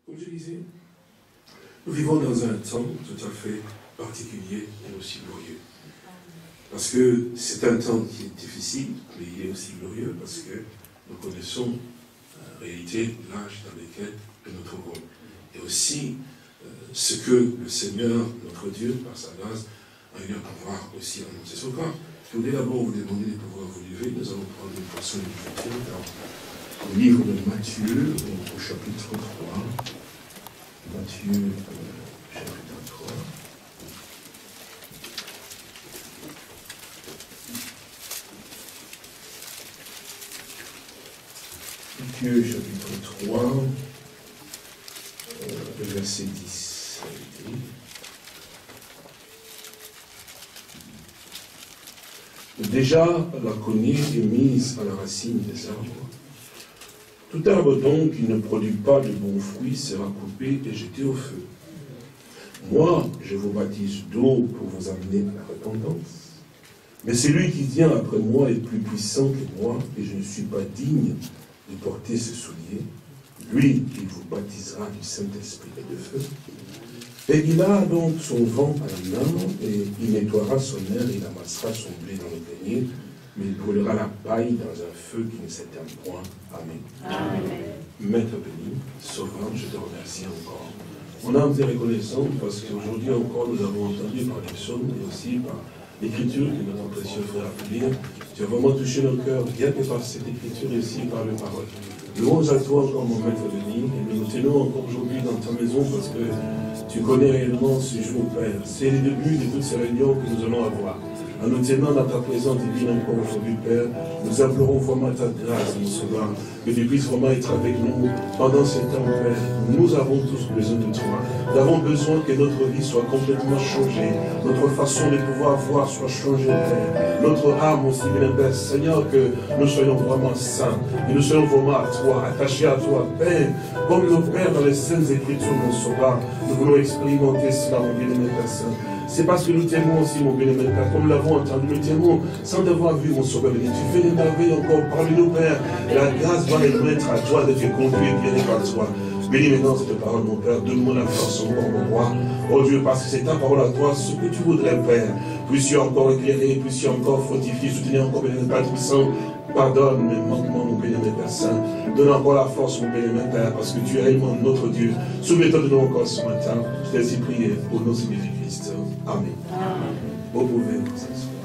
Comme je disais, nous vivons dans un temps tout à fait particulier et aussi glorieux. Parce que c'est un temps qui est difficile, mais il est aussi glorieux parce que nous connaissons en réalité l'âge dans lequel nous nous trouvons. Et aussi ce que le Seigneur, notre Dieu, par sa grâce, a eu à pouvoir aussi annoncer. C'est pourquoi je voulais d'abord vous demander de pouvoir vous lever. Nous allons prendre une portion de l'écriture dans le livre de Matthieu, au chapitre 3. Matthieu, chapitre 3. Matthieu, chapitre 3, le verset 10. Déjà, la cognée est mise à la racine des arbres. Tout arbre donc qui ne produit pas de bons fruits sera coupé et jeté au feu. Moi, je vous baptise d'eau pour vous amener à la repentance. Mais celui qui vient après moi est plus puissant que moi, et je ne suis pas digne de porter ses souliers. Lui, il vous baptisera du Saint-Esprit et de feu. Et il a donc son vent à la main, et il nettoiera son air, il amassera son blé dans le grenier, mais il brûlera la paille dans un feu qui ne s'éteint point. Amen. Amen. Maître béni, Sauveur, je te remercie encore. Mon âme est reconnaissante parce qu'aujourd'hui encore nous avons entendu par les psaumes et aussi par l'écriture que notre précieux frère a pu lire. Tu as vraiment touché nos cœurs, bien que par cette écriture et aussi par les paroles. Louange à toi encore, mon maître béni, et nous tenons encore aujourd'hui dans ta maison parce que tu connais réellement ce jour, Père. C'est le début de toutes ces réunions que nous allons avoir. En nous tenant dans ta présence divine encore aujourd'hui, Père, nous implorons vraiment ta grâce, mon Sauveur, que tu puisses vraiment être avec nous pendant ce temps, Père. Nous avons tous besoin de toi. Nous avons besoin que notre vie soit complètement changée, notre façon de pouvoir voir soit changée, Père. Notre âme aussi, bien Père, Seigneur, que nous soyons vraiment saints, que nous soyons vraiment à toi, attachés à toi, Père. Comme nos pères dans les Saintes Écritures, mon Sauveur, nous voulons expérimenter cela, mon bien-aimé Père Saint. C'est parce que nous t'aimons aussi, mon bien-aimé Père, comme nous l'avons entendu, nous t'aimons sans devoir vu, mon Sauveur. Tu fais des merveilles encore parmi nous, Père, et la grâce va être à toi de te conduire bien par toi. Bénis maintenant cette parole, mon Père, donne-moi la force encore, mon roi. Oh Dieu, parce que c'est ta parole à toi, ce que tu voudrais, Père. Puisses-tu encore éclairer, puisses-tu encore fortifier, soutenir encore, bien Père Tout-Puissant. Pardonne mes manquements, mon bien-aimé Père Saint. Donne encore la force, mon bien-aimé Père, parce que tu es réellement notre Dieu. Soumettons-nous encore ce matin. Je t'ai ainsi prié au nom de Jésus-Christ. Amen. Amen. Vous pouvez vous asseoir.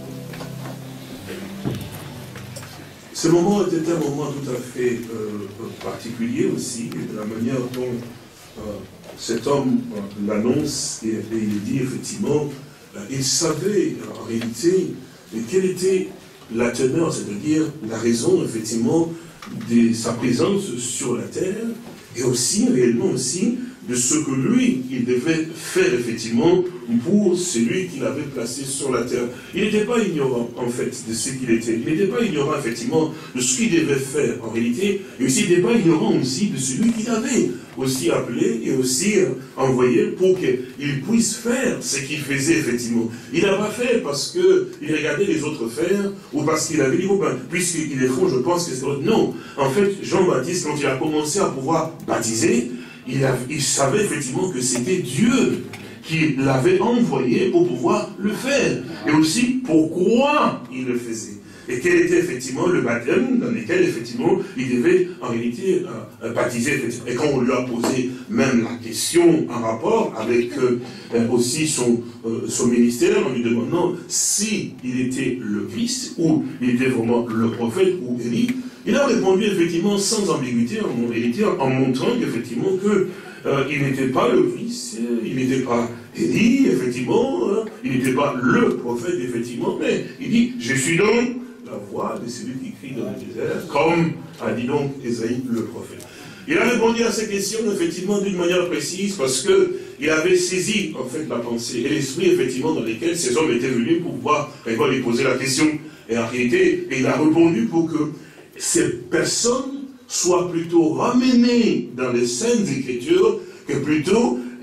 Ce moment était un moment tout à fait particulier aussi, de la manière dont cet homme l'annonce et il dit effectivement, il savait en réalité quelle était la teneur, c'est-à-dire la raison effectivement de sa présence sur la terre et aussi réellement aussi de ce que lui, il devait faire effectivement pour celui qu'il avait placé sur la terre. Il n'était pas ignorant en fait de ce qu'il était. Il n'était pas ignorant effectivement de ce qu'il devait faire en réalité. Et aussi il n'était pas ignorant aussi de celui qu'il avait aussi appelé et aussi envoyé pour qu'il puisse faire ce qu'il faisait effectivement. Il n'a pas fait parce qu'il regardait les autres faire ou parce qu'il avait dit, oh ben, puisqu'ils le font, je pense que c'est autre. Non. En fait, Jean-Baptiste, quand il a commencé à pouvoir baptiser, il savait effectivement que c'était Dieu qui l'avait envoyé pour pouvoir le faire. Et aussi pourquoi il le faisait. Et quel était effectivement le baptême dans lequel effectivement il devait en réalité baptiser. Effectivement. Et quand on lui a posé même la question en rapport avec aussi son ministère, en lui demandant si il était le Christ, ou il était vraiment le prophète, ou Élie, il a répondu effectivement sans ambiguïté, en réalité, en montrant qu'effectivement il n'était pas le Christ, il n'était pas Élie, effectivement, il n'était pas le prophète, effectivement, mais il dit, je suis donc la voix de celui qui crie dans le désert, comme a dit donc Ésaïe le prophète. Il a répondu à ces questions, effectivement, d'une manière précise, parce qu'il avait saisi, en fait, la pensée et l'esprit, effectivement, dans lesquels ces hommes étaient venus pour pouvoir lui poser la question. Et en réalité, il a répondu pour que ces personnes soient plutôt ramenées dans les Saintes Écritures que plutôt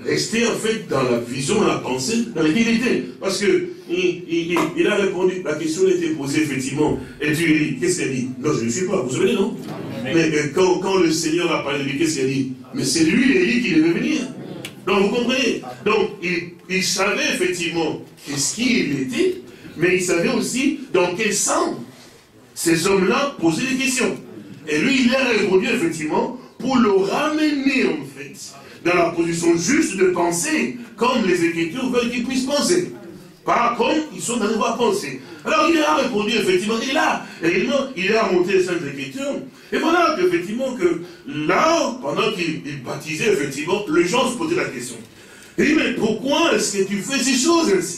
rester en fait dans la vision, dans la pensée, dans l'idée. Parce que il a répondu, la question était posée effectivement. Et tu lui dis, qu'est-ce qu'il a dit? Non, je ne suis pas, vous savez, non? Mais quand le Seigneur a parlé de lui, qu'est-ce qu'il a dit? Mais c'est lui, Élie, qui devait venir. Donc vous comprenez? Donc il savait effectivement qu'est-ce qu'il était, mais il savait aussi dans quel sens ces hommes-là posaient des questions. Et lui, il a répondu effectivement pour le ramener en fait dans la position juste de penser comme les Écritures veulent qu'ils puissent penser. Pas comme ils sont dans devoir penser. Alors il a répondu effectivement, et là, réellement, il a remonté les Saintes Écritures, et voilà qu'effectivement que là, pendant qu'il baptisait, effectivement, les gens se posaient la question. Il dit, mais pourquoi est-ce que tu fais ces choses ainsi?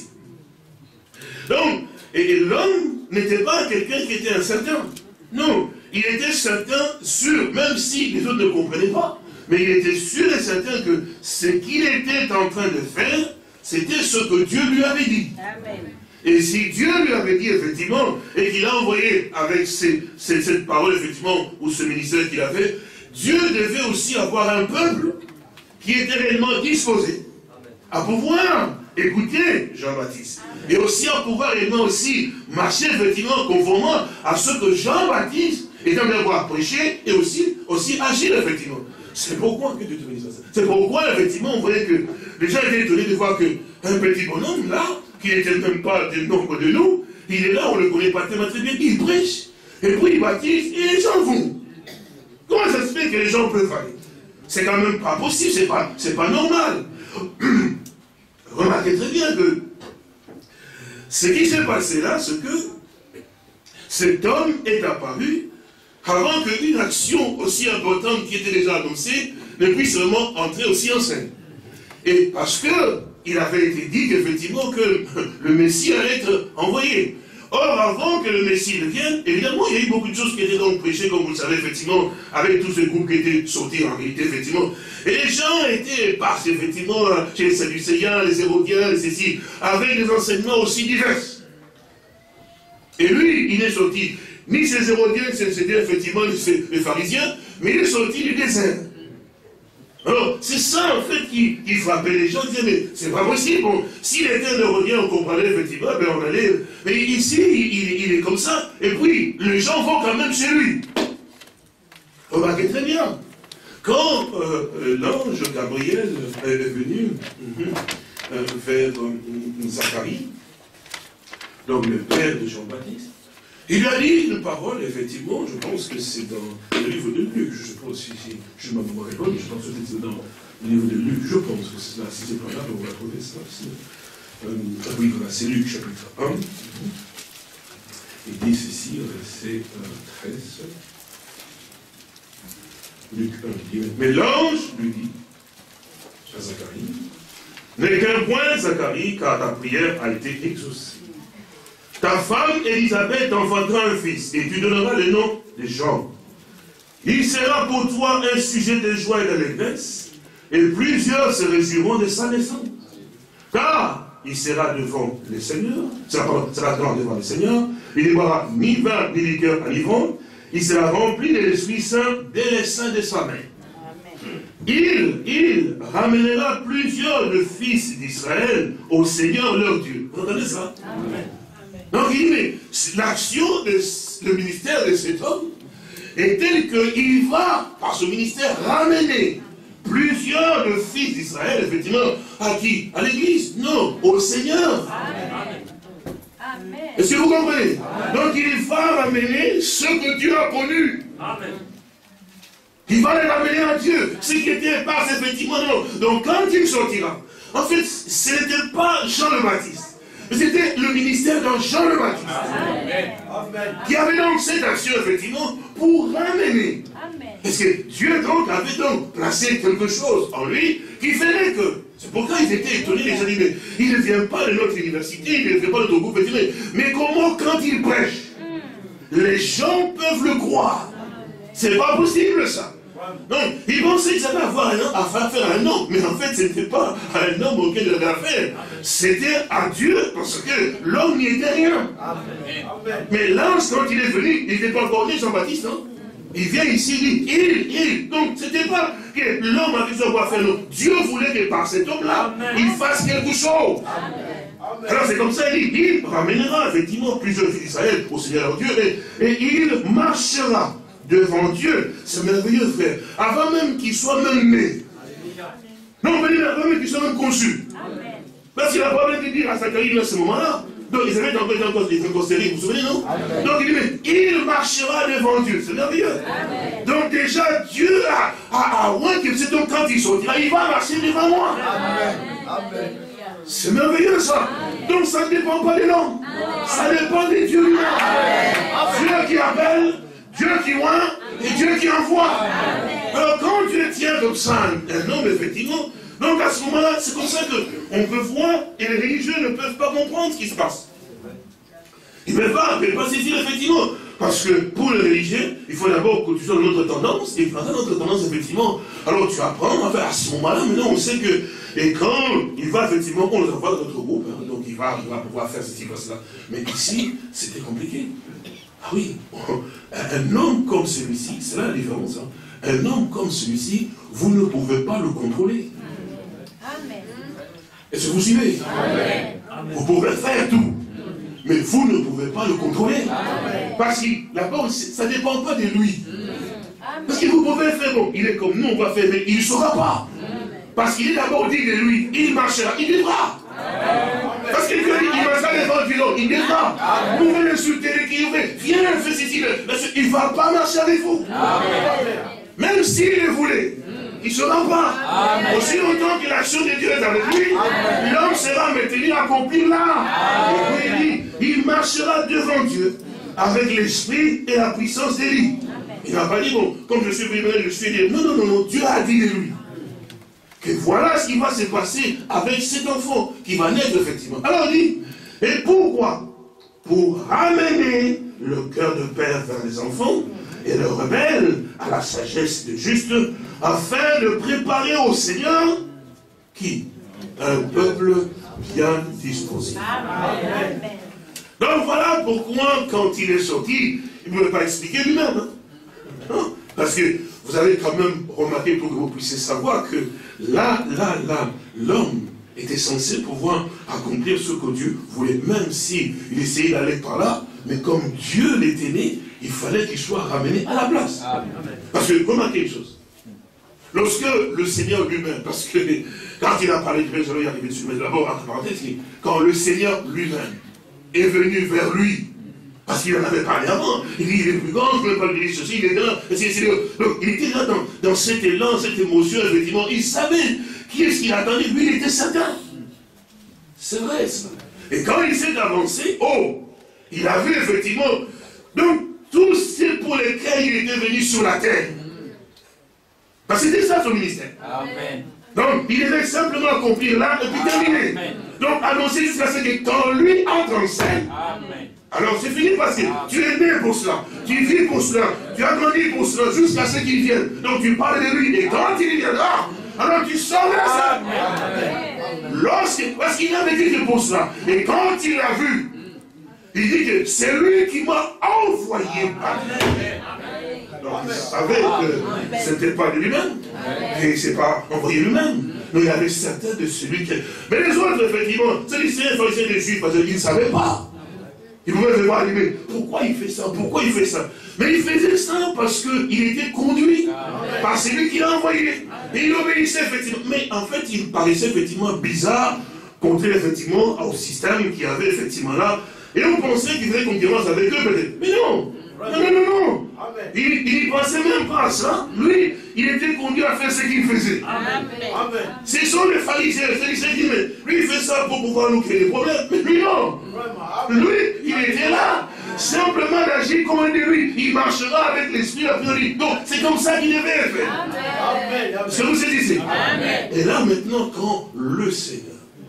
Donc, et l'homme n'était pas quelqu'un qui était incertain. Non, il était certain, sûr, même si les autres ne comprenaient pas, mais il était sûr et certain que ce qu'il était en train de faire, c'était ce que Dieu lui avait dit. Amen. Et si Dieu lui avait dit, effectivement, et qu'il a envoyé avec cette parole, effectivement, ou ce ministère qu'il a fait, Dieu devait aussi avoir un peuple qui était réellement disposé à pouvoir écouter Jean-Baptiste. Et aussi à pouvoir réellement aussi marcher, effectivement, conformément à ce que Jean-Baptiste est en train d'avoir prêché et aussi agir, effectivement. C'est pourquoi que Dieu te bénisse. C'est pourquoi, effectivement, on voyait que les gens étaient étonnés de voir qu'un petit bonhomme, là, qui n'était même pas du nombre de nous, il est là, on ne le connaît pas tellement très bien, il prêche, et puis il baptise, et les gens vont. Comment ça se fait que les gens peuvent aller? C'est quand même pas possible, c'est pas normal. Remarquez très bien que ce qui s'est passé là, c'est que cet homme est apparu avant qu'une action aussi importante qui était déjà annoncée ne puisse vraiment entrer aussi en scène. Et parce que il avait été dit qu'effectivement que le Messie allait être envoyé. Or, avant que le Messie ne vienne, évidemment, il y a eu beaucoup de choses qui étaient donc prêchées, comme vous le savez, effectivement, avec tous ces groupes qui étaient sortis en réalité, effectivement. Et les gens étaient éparses, effectivement, chez les Sadducéens, les Hérodiens, les ceci, avec des enseignements aussi divers. Et lui, il est sorti, ni ces Hérodiens, c'était effectivement les pharisiens, mais il est sorti du désert. Alors, c'est ça, en fait, qui frappait les gens. Ils disaient, mais c'est pas possible. Bon, s'il était un Hérodien, on comprenait, effectivement, ben on allait... Mais ici, il est comme ça. Et puis, les gens vont quand même chez lui. Remarquez très bien. Quand l'ange Gabriel est venu vers Zacharie, donc le père de Jean-Baptiste, il lui a dit une parole, effectivement, je pense que c'est dans le livre de Luc, je pense, si je me mémoire bonne, je pense que c'est dans le livre de Luc, je pense que c'est là, si c'est pas là, on va trouver ça. Oui, voilà, c'est Luc, chapitre 1. Il dit ceci, verset 13. Luc 1, il dit, mais l'ange lui dit à Zacharie, n'aie qu'un point, Zacharie, car ta prière a été exaucée. Ta femme, Élisabeth, enfantera un fils, et tu donneras le nom de Jean. Il sera pour toi un sujet de joie et d'allégresse, et plusieurs se réjouiront de sa naissance. Car il sera devant le Seigneur, sera devant le Seigneur, il ne boira ni vin ni liqueur enivrante, il sera rempli de l'Esprit Saint dès les seins de sa mère. Il ramènera plusieurs de fils d'Israël au Seigneur leur Dieu. Vous entendez ça? Amen. Donc il dit, mais l'action, le ministère de cet homme est telle qu'il va, par ce ministère, ramener plusieurs de fils d'Israël, effectivement, à qui? À l'Église? Non, au Seigneur. Amen. Est-ce que vous comprenez? Amen. Donc il va ramener ce que Dieu a connu. Amen. Il va les ramener à Dieu. Ce qui était pas effectivement, non. Donc quand il sortira, en fait, ce n'était pas Jean le Baptiste. C'était le ministère de Jean le Baptiste. Amen. Qui avait donc cette action, effectivement, pour ramener. Amen. Parce que Dieu donc avait donc placé quelque chose en lui qui faisait que. C'est pourquoi ils étaient étonnés, les gens disaient, mais il ne vient pas de notre université, il ne vient pas de notre groupe, mais comment quand il prêche, les gens peuvent le croire? C'est pas possible ça. Donc, ils pensaient qu'ils allaient avoir affaire à un homme, mais en fait, ce n'était pas à un homme auquel ils avaient affaire. C'était à Dieu, parce que l'homme n'y était rien. Amen. Mais l'ange, quand il est venu, il n'était pas encore né, Jean-Baptiste, non? il vient ici, il dit, il. Donc, c'était pas que l'homme avait besoin de quoi faire. Non. Dieu voulait que par cet homme-là, il fasse quelque chose. Amen. Alors, c'est comme ça, il ramènera effectivement plusieurs fils d'Israël au Seigneur Dieu, et il marchera devant Dieu. C'est merveilleux, frère. Avant même qu'il soit même né. Non, on peut dire avant même qu'il soit même conçu. Parce qu'il n'a pas même dit à Zacharie à ce moment-là. Donc, ils avaient encore des inconstériques, vous vous souvenez, non? Amen. Donc, il dit, mais il marchera devant Dieu. C'est merveilleux. Amen. Donc, déjà, Dieu a moins que cet homme, quand il sortira, il va marcher devant moi. Amen. C'est merveilleux, ça. Amen. Donc, ça ne dépend pas de l'homme. Ça dépend de Dieu lui-même. Dieu qui appelle, Dieu qui oint, et Dieu qui envoie. Amen. Alors, quand Dieu tient comme ça un homme, effectivement, donc à ce moment-là, c'est comme ça qu'on peut voir, et les religieux ne peuvent pas comprendre ce qui se passe. Ils ne peuvent pas saisir effectivement. Parce que pour les religieux, il faut d'abord que tu sois dans notre tendance, et dans notre tendance, effectivement, alors tu apprends, enfin à ce moment-là, maintenant on sait que, et quand il va effectivement, on les envoie dans notre groupe, hein, donc il va pouvoir faire ceci, faire cela. Mais ici, c'était compliqué. Ah oui, un homme comme celui-ci, c'est là la différence, hein. Un homme comme celui-ci, vous ne pouvez pas le contrôler. Amen. Est-ce que vous suivez? Amen. Vous pouvez faire tout, mais vous ne pouvez pas le contrôler. Amen. Parce que d'abord, ça ne dépend pas de lui. Amen. Parce que vous pouvez faire, bon, il est comme nous, on va faire, mais il ne saura pas. Amen. Parce qu'il est d'abord dit de lui, il marchera, il vivra. Parce qu'il dit, il marchera devant Dieu, il vivra. Vous pouvez l'insulter, l'équilibrer, viens, fais ceci, il ne va pas marcher avec vous. Amen. Même s'il le voulait, il ne sera pas. Amen. Aussi longtemps que l'action de Dieu est avec lui, l'homme sera maintenu accompli là. Et puis il marchera devant Dieu avec l'esprit et la puissance d'Élie. Il n'a pas dit, bon, comme je suis venu, je suis dit, non, non, non, non, Dieu a dit de lui. Que voilà ce qui va se passer avec cet enfant qui va naître effectivement. Alors il dit, et pourquoi? Pour ramener le cœur de père vers les enfants, et le rebelle à la sagesse de juste, afin de préparer au Seigneur, qui? Un peuple bien disposé. Amen. Donc voilà pourquoi, quand il est sorti, il ne pouvait pas expliquer lui-même. Hein? Non? Parce que vous avez quand même remarqué, pour que vous puissiez savoir que là, l'homme était censé pouvoir accomplir ce que Dieu voulait, même s'il essayait d'aller par là, mais comme Dieu l'était né, il fallait qu'il soit ramené à la place. Amen. Parce que, remarquez une chose. Lorsque le Seigneur lui-même, parce que quand il a parlé du Père, je vais y arriver dessus, mais d'abord, entre parenthèses, quand le Seigneur lui-même est venu vers lui, parce qu'il en avait parlé avant, il dit, il est plus grand, je ne peux pas lui dire ceci, il est là, donc il était là dans cet élan, cette émotion, effectivement, il savait qui est-ce qu'il attendait, lui, il était certain. C'est vrai, ça. Et quand il s'est avancé, il a vu effectivement, donc, tous ceux pour lesquels il était venu sur la terre. Parce que c'était ça son ministère. Amen. Donc, il devait simplement accomplir là et puis terminer. Amen. Donc, annoncer jusqu'à ce que quand lui entre en scène, amen. Alors c'est fini parce que tu es né pour cela, tu vis pour cela, tu as grandi pour cela, jusqu'à ce qu'il vienne. Donc tu parles de lui, et quand il viendra, alors tu sors de ça. Parce qu'il avait dit que pour cela, et quand il l'a vu, il dit que c'est lui qui m'a envoyé par lui. Donc il savait que ce n'était pas de lui-même. Et il ne s'est pas envoyé lui-même. Donc il avait certain de celui qui... Mais les autres, effectivement, ceux qui étaient pharisiens des Juifs, parce qu'ils ne savaient pas. Ils pouvaient se voir, mais pourquoi il fait ça? Pourquoi il fait ça? Mais il faisait ça parce qu'il était conduit par celui qui l'a envoyé. Et il obéissait effectivement. Mais en fait, il paraissait effectivement bizarre, contraire effectivement au système qu'il y avait effectivement là. Et on pensait qu'il faisait concurrence avec eux peut-être. Mais non! Non, non, non, non! Il n'y pensait même pas à ça. Lui, il était conduit à faire ce qu'il faisait. Amen. Ce sont les pharisiens. Les pharisiens disent, mais lui, il fait ça pour pouvoir nous créer des problèmes. Mais lui, non! Lui, il était là, simplement d'agir comme un de lui. Il marchera avec l'esprit la priori. Donc, c'est comme ça qu'il devait faire. Amen. Ce que vous saisissez. Et là, maintenant, quand le Seigneur,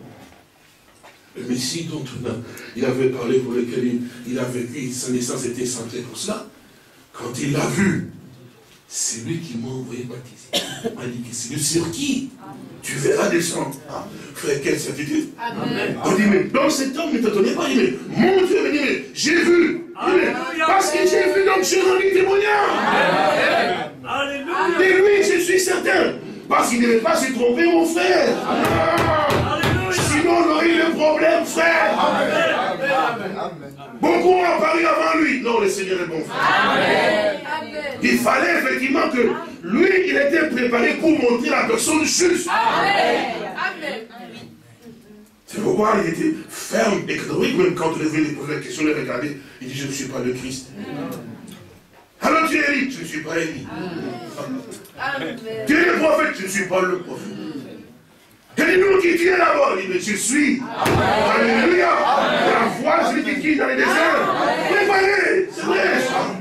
le Messie dont il avait parlé, pour lequel il a vécu, sa naissance était centrée pour cela, quand il l'a vu, c'est lui qui m'a envoyé baptiser. Il m'a dit que c'est lui sur qui tu verras descendre. Ah, frère, quelle certitude. Amen. On dit, mais donc cet homme ne t'attendait pas. Il dit, mais mon Dieu, mais j'ai vu. Parce que j'ai vu donc j'ai rendu témoignage. Et lui, je suis certain. Parce qu'il ne devait pas se tromper, mon frère. Sinon, on aurait eu le problème, frère. Beaucoup ont apparu avant lui. Non, le Seigneur est bon, frère. Il fallait effectivement que lui, il était préparé pour montrer la personne juste. C'est pourquoi il était ferme et catégorique, même quand on est venu lui poser la question, il regardait, il dit, je ne suis pas le Christ. Alors tu es Élie, je ne suis pas Élie. Tu es le prophète, je ne suis pas le prophète. Et dis-nous qui tu es là-bas, il dit, mais je suis. Alléluia. La voix, je dis qui dans les déserts. Préparez, c'est vrai.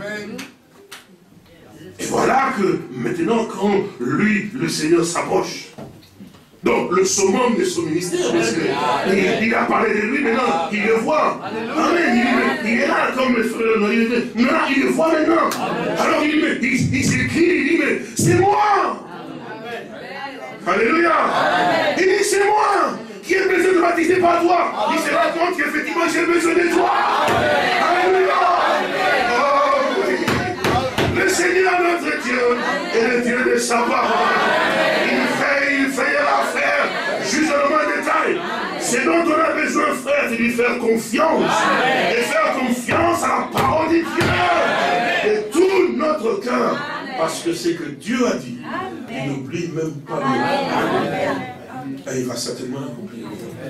Et voilà que maintenant, quand lui, le Seigneur s'approche, donc le summum de son ministère, parce qu'il a parlé de lui, maintenant il le voit. Amen. Il est là comme le frère. Maintenant il le voit maintenant. Alors il s'écrit, il dit, mais c'est moi. Alléluia. Il dit, c'est moi qui ai besoin de baptiser par toi. Il se rend compte qu'effectivement j'ai besoin de toi. Alléluia. Le Seigneur notre Dieu est le Dieu de sa parole. Il fait l'affaire juste dans le moins détail. C'est dont on a besoin, frère, c'est de lui faire confiance. Et faire confiance à la parole de Dieu. Et tout notre cœur. Parce que c'est que Dieu a dit. Il n'oublie même pas lui. Et il va certainement accomplir.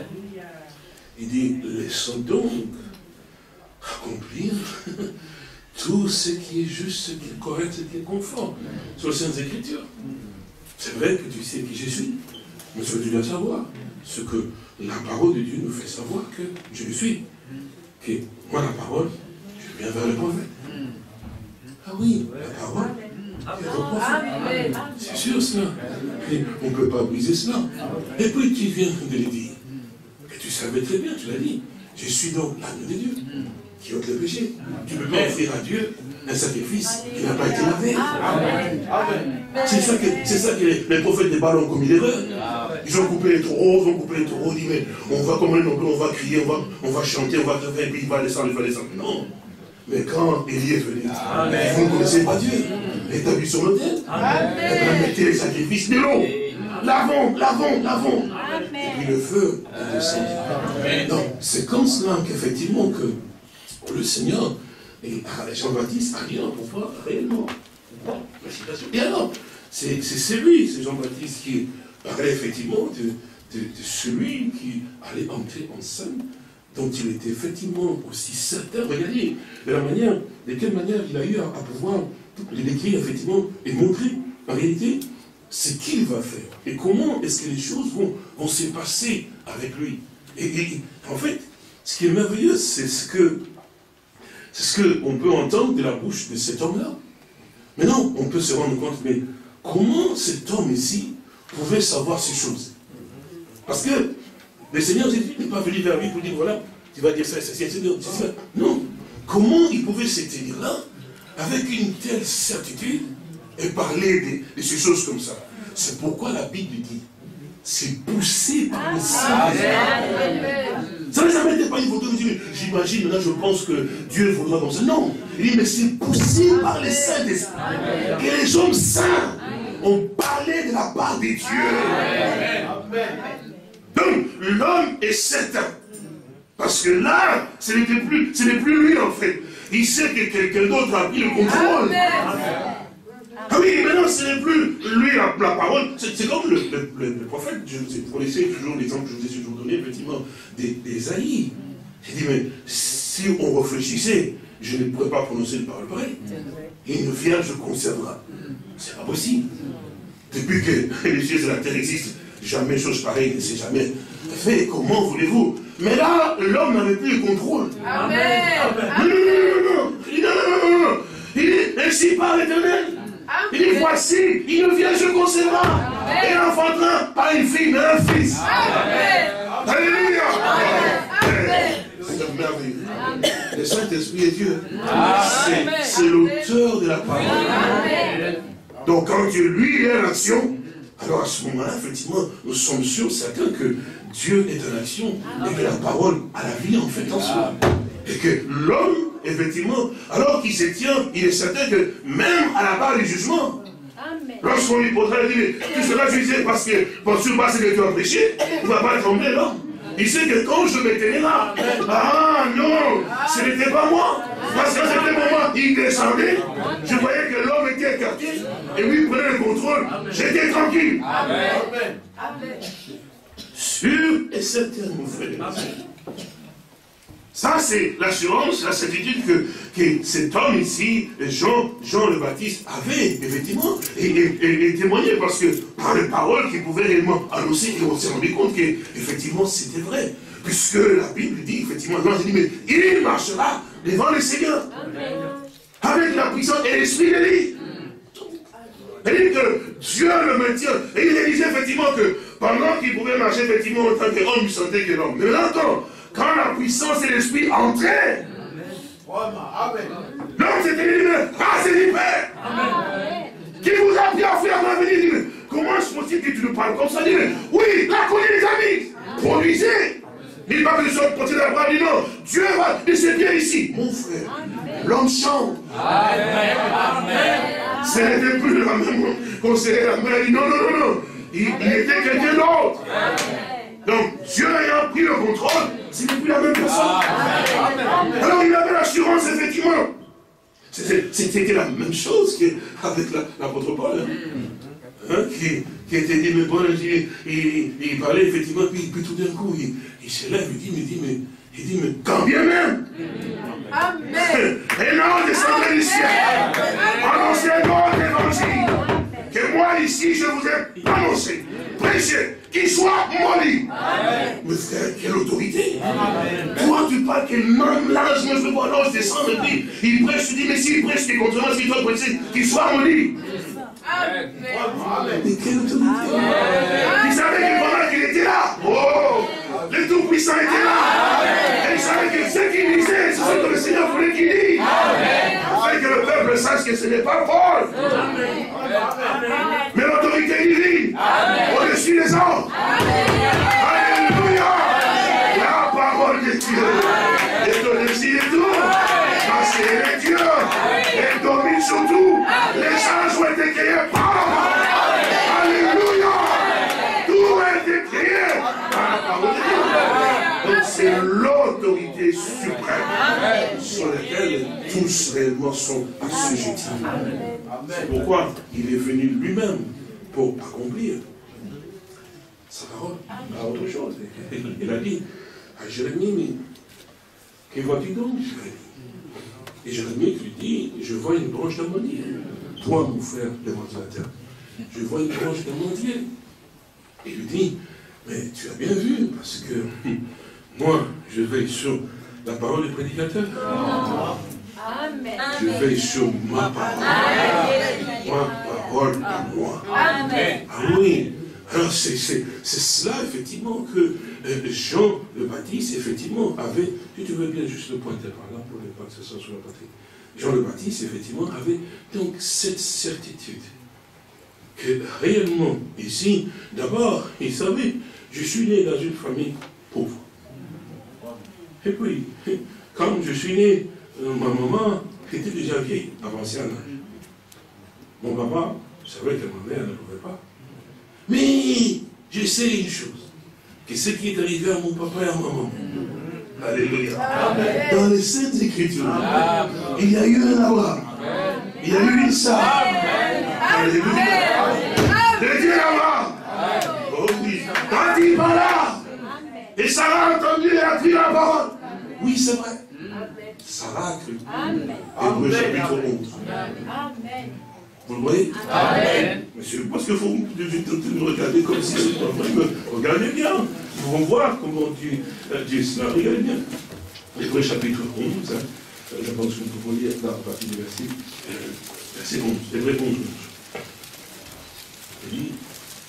Il dit, laissons donc accomplir tout ce qui est juste, ce qui est correct, ce qui est conforme sur les Saintes Écritures. C'est vrai que tu sais qui je suis, mais ce que tu dois savoir, ce que la parole de Dieu nous fait savoir que je le suis. Que moi, la parole, je viens vers le prophète. Ah oui, la parole, c'est le prophète. C'est sûr cela. Et on ne peut pas briser cela. Et puis tu viens de le dire. Et tu savais très bien, tu l'as dit. Je suis donc l'agneau de Dieu qui ôte le péché. Tu ne peux pas offrir à Dieu un sacrifice qui n'a pas été lavé. C'est ça que les prophètes de Baal ont commis l'erreur. Ils ont coupé les taureaux, ils ont dit, mais on va commander non plus, on va crier, on va chanter, on va faire, et puis il va descendre. Non. Mais quand Élie est venu, vous ne connaissez pas Dieu. Établi sur l'autel. Et bien mettez les sacrifices de l'eau. Lavons. Et puis le feu est descendu. Donc, c'est comme cela qu'effectivement que le Seigneur et Jean-Baptiste a dit, on voit réellement. Et alors, c'est lui, c'est Jean-Baptiste, qui parlait effectivement de celui qui allait entrer en scène, dont il était effectivement aussi certain. Regardez, de quelle manière il a eu à pouvoir les décrire effectivement et montrer en réalité ce qu'il va faire et comment est-ce que les choses vont se passer avec lui. Et en fait, ce qui est merveilleux, c'est ce qu'on peut entendre de la bouche de cet homme-là. Maintenant, on peut se rendre compte, mais comment cet homme ici pouvait savoir ces choses? Parce que le Seigneur Jésus n'est pas venu vers lui pour dire, voilà, tu vas dire ça, ça. Non. Comment il pouvait se tenir là, avec une telle certitude, et parler de ces choses comme ça? C'est pourquoi la Bible dit, c'est poussé par le Saint-Esprit. Ça n'a jamais été pas une photo, j'imagine, maintenant je pense que Dieu voudra comme ça. Non, il dit, mais c'est poussé par le Saint-Esprit. Que les hommes saints ont parlé de la part de Dieu. Donc, l'homme est certain. Parce que là, ce n'est plus lui en fait. Il sait que quelqu'un d'autre a pris le contrôle. Ah oui, maintenant ce n'est plus lui la parole. C'est comme le prophète. Vous connaissez toujours l'exemple que je vous ai toujours donné, effectivement, d'Ésaïe. J'ai dit, mais si on réfléchissait, je ne pourrais pas prononcer une parole pareille. Et une vierge conservera. C'est pas possible. Depuis que les cieux et la terre existent, jamais chose pareille ne s'est jamais fait. Comment voulez-vous? Mais là, l'homme n'avait plus le contrôle. Amen. Non. Il dit, ainsi par l'Éternel. Il dit, voici, une vierge concevra. Et enfantera, pas une fille, mais un fils. Amen. Alléluia. C'est merveilleux. Le Saint-Esprit est Dieu. C'est l'auteur de la parole. Donc quand Dieu lui est en action, alors à ce moment-là, effectivement, nous sommes sûrs, certains que Dieu est en action et que la parole a la vie en fait en soi. Et que l'homme effectivement, alors qu'il se tient, il est certain que même à la barre du jugement, lorsqu'on lui posera, il dit, tu seras jugé parce que penses-tu pas ce que tu as prêché, tu ne vas pas tomber là. Il sait que quand je me tenais là, ah non, ce n'était pas moi. Parce que c'était moi, il descendait, je voyais que l'homme était écarté, et lui prenait le contrôle, j'étais tranquille. Amen. Sûr et certain, mon frère. Ça, c'est l'assurance, la certitude que cet homme ici, Jean le Baptiste, avait, effectivement, et témoignait, parce que par les paroles qu'il pouvait réellement annoncer, et on s'est rendu compte qu'effectivement, c'était vrai. Puisque la Bible dit, effectivement, l'ange dit, mais il marchera devant le Seigneur. Avec la puissance et l'esprit de lui. Il dit que Dieu le maintient. Et il disait effectivement que pendant qu'il pouvait marcher, effectivement, en tant qu'homme, il sentait que l'homme. Mais maintenant, quand la puissance et l'esprit entraient, l'homme s'était dit, ah, c'est du Père. Qui vous a bien fait à venir, dit, mais comment est-ce possible que tu nous parles comme ça? Dit, mais oui, la connu les amis, produisez. Il pas que les autres côtés de la bras, dit non, Dieu va, et c'est bien ici. Mon frère, l'homme chante. Ce n'était plus la même conseiller, la mère, dit non. Il était quelqu'un d'autre. Donc, Dieu ayant pris le contrôle, ce n'est plus la même personne. Alors, il avait l'assurance, effectivement. C'était la même chose qu'avec l'apôtre Paul. Qui était dit, mais bon, il parlait effectivement, puis tout d'un coup, il se lève, il dit, mais quand bien même, Amen. Et non, descendez du ciel, annoncez notre évangile, que moi ici, je vous ai annoncé, prêché, qu'il soit maudit. Mais frère, quelle autorité. Amen. Toi, tu parles que même l'ange, moi je veux voir l'ange descendre, et puis il prêche, tu dis, mais s'il prêche, c'est contre moi, s'il doit prêcher, qu'il soit maudit. Amen. Mais quelle autorité. Il savait que pendant qu'il était là, oh, le Tout-Puissant était là. Et il savait que ce qu'il disait, c'est ce que le Seigneur voulait qu'il dise. Afin que le peuple sache que ce n'est pas Paul. Mais l'autorité divine, au-dessus des hommes. Alléluia. La parole de Dieu est au-dessus de tout. Parce qu'elle est Dieu. Elle domine sur tout. Les anges ont été créés par la parole. Alléluia. Tout a été créé par la parole de Dieu. Donc c'est l'autorité suprême sur laquelle tous réellement sont assujettis. C'est pourquoi il est venu lui-même pour accomplir sa parole à autre chose. Il a dit à Jérémie, mais que vois-tu donc, Jérémie? Et Jérémie lui dit, je vois une branche d'amandier. Toi, mon frère, le ventilateur, je vois une branche d'amandier. Il lui dit, mais tu as bien vu, parce que moi, je veille sur la parole du prédicateur. Amen. Je veille sur ma parole. Ma parole à moi. Amen. Ah oui. Alors c'est cela, effectivement, que Jean le Baptiste, effectivement, avait, si tu veux bien juste le pointer par là, pour ne pas que ce soit sur la patrie. Jean le Baptiste, effectivement, avait donc cette certitude que réellement, ici, d'abord, il savait, je suis né dans une famille pauvre. Et puis, quand je suis né, ma maman était déjà vieille, avancée en âge. Mon papa, je savais que ma mère ne pouvait pas. Mais je sais une chose, que ce qui est arrivé à mon papa et à maman, alléluia, dans les Saintes Écritures, il y a eu un Abraham, il y a eu Isaac, alléluia, le Dieu Abraham, oh oui, quand il parla, et Sarah a entendu et a pris la parole, oui c'est vrai, Sarah a cru, Hébreux chapitre 11. Amen. Vous le voyez? Amen. Monsieur, parce qu'il faut me regarder comme si c'était pas vrai. Regardez bien. Nous allons voir comment Dieu dit cela. Regardez bien. Hébreux chapitre 11. Je pense que nous pouvons lire là, à partir du verset 11. Hébreux 11. Il dit,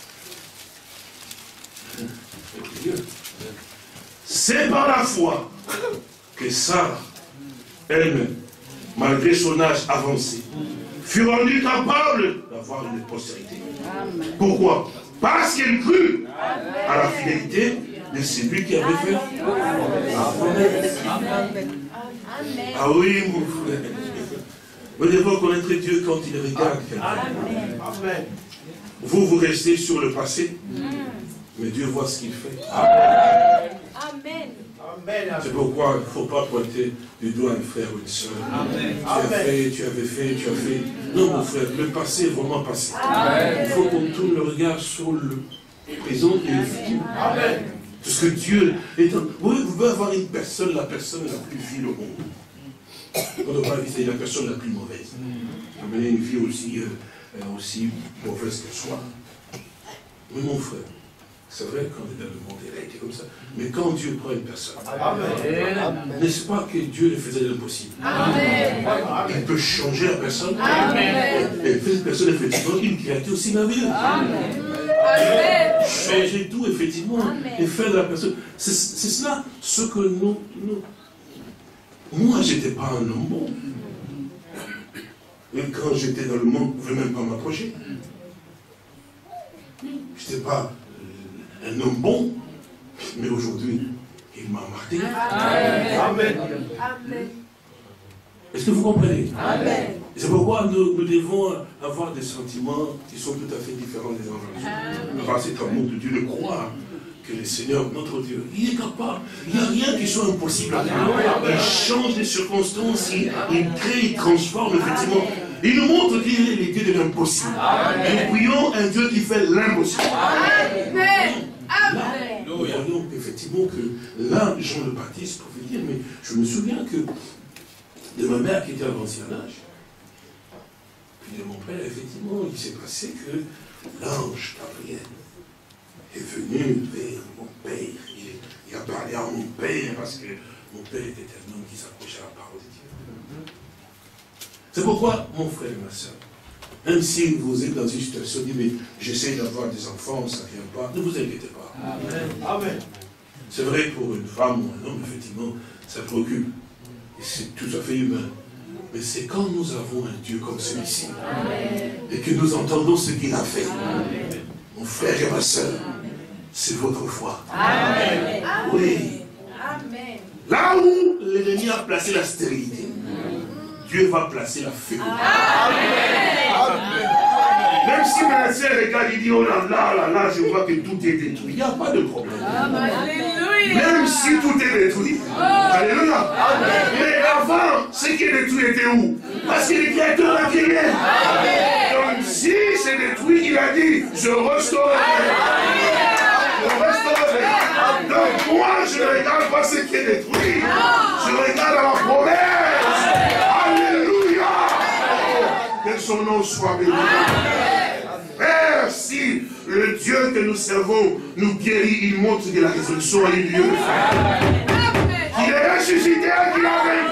c'est par la foi que Sarah, elle-même, malgré son âge avancé, fut rendue capable d'avoir une postérité. Pourquoi? Parce qu'elle crut à la fidélité de celui qui avait fait la promesse. Amen. Ah oui, mon frère. Nous devons connaître Dieu quand il regarde quelqu'un. Amen. Vous restez sur le passé, mais Dieu voit ce qu'il fait. Amen. C'est pourquoi il ne faut pas pointer du doigt un frère ou une soeur. Tu avais fait. Non, mon frère, le passé est vraiment passé. Il faut qu'on tourne le regard sur le présent et le futur. Parce que Dieu est un... Vous pouvez avoir une personne, la personne la plus vile au monde. On ne va pas éviter la personne la plus mauvaise. Amener une vie aussi mauvaise qu'elle soit. Mais mon frère, c'est vrai qu'on est dans le monde, il a été comme ça. Mais quand Dieu prend une personne, n'est-ce pas que Dieu le faisait l'impossible? Il peut changer la personne. Et fait une personne, effectivement, une créature aussi merveilleuse. Changer tout, effectivement, et faire de la personne. C'est cela ce que nous... Moi, je n'étais pas un homme bon. Et quand j'étais dans le monde, on ne pouvait même pas m'approcher. Je n'étais pas un homme bon, mais aujourd'hui, il m'a marqué. Amen. Est-ce que vous comprenez? Amen. C'est pourquoi nous devons avoir des sentiments qui sont tout à fait différents des uns des autres. Avoir cet amour de Dieu, de croire que le Seigneur, notre Dieu, il est capable. Il n'y a rien qui soit impossible à Dieu. Il change les circonstances, il crée, il transforme, effectivement. Il nous montre qu'il est le Dieu de l'impossible. Nous prions un Dieu qui fait l'impossible. Nous voyons effectivement que là, Jean le Baptiste pouvait dire, mais je me souviens que de ma mère qui était à l'ancien âge, puis de mon père, effectivement, il s'est passé que l'ange Gabriel est venu vers mon père. Il a parlé à mon père parce que mon père était un homme qui s'approchait à la parole de Dieu. C'est pourquoi, mon frère et ma soeur, même si vous êtes dans une situation, dit, mais j'essaie d'avoir des enfants, ça ne vient pas, ne vous inquiétez pas. Amen. C'est vrai pour une femme ou un homme, effectivement, ça préoccupe. Et c'est tout à fait humain. Mais c'est quand nous avons un Dieu comme celui-ci, et que nous entendons ce qu'il a fait. Mon frère et ma soeur, c'est votre foi. Amen. Oui. Amen. Là où l'ennemi a placé la stérilité, Dieu va placer la fécondité. Même si mon sœur regarde, il dit, oh là là, je vois que tout est détruit. Il n'y a pas de problème. Même si tout est détruit. Alléluia. Mais avant, ce qui est détruit était où? Parce que le Créateur a créé. Donc si c'est détruit, il a dit, je restaurerai. Donc moi, je ne regarde pas ce qui est détruit. Je regarde la promesse. Alléluia. Que son nom soit béni. Merci. Le Dieu que nous servons nous guérit. Il montre que la résolution a eu lieu. Qu'il est ressuscité, qu'il a vaincu.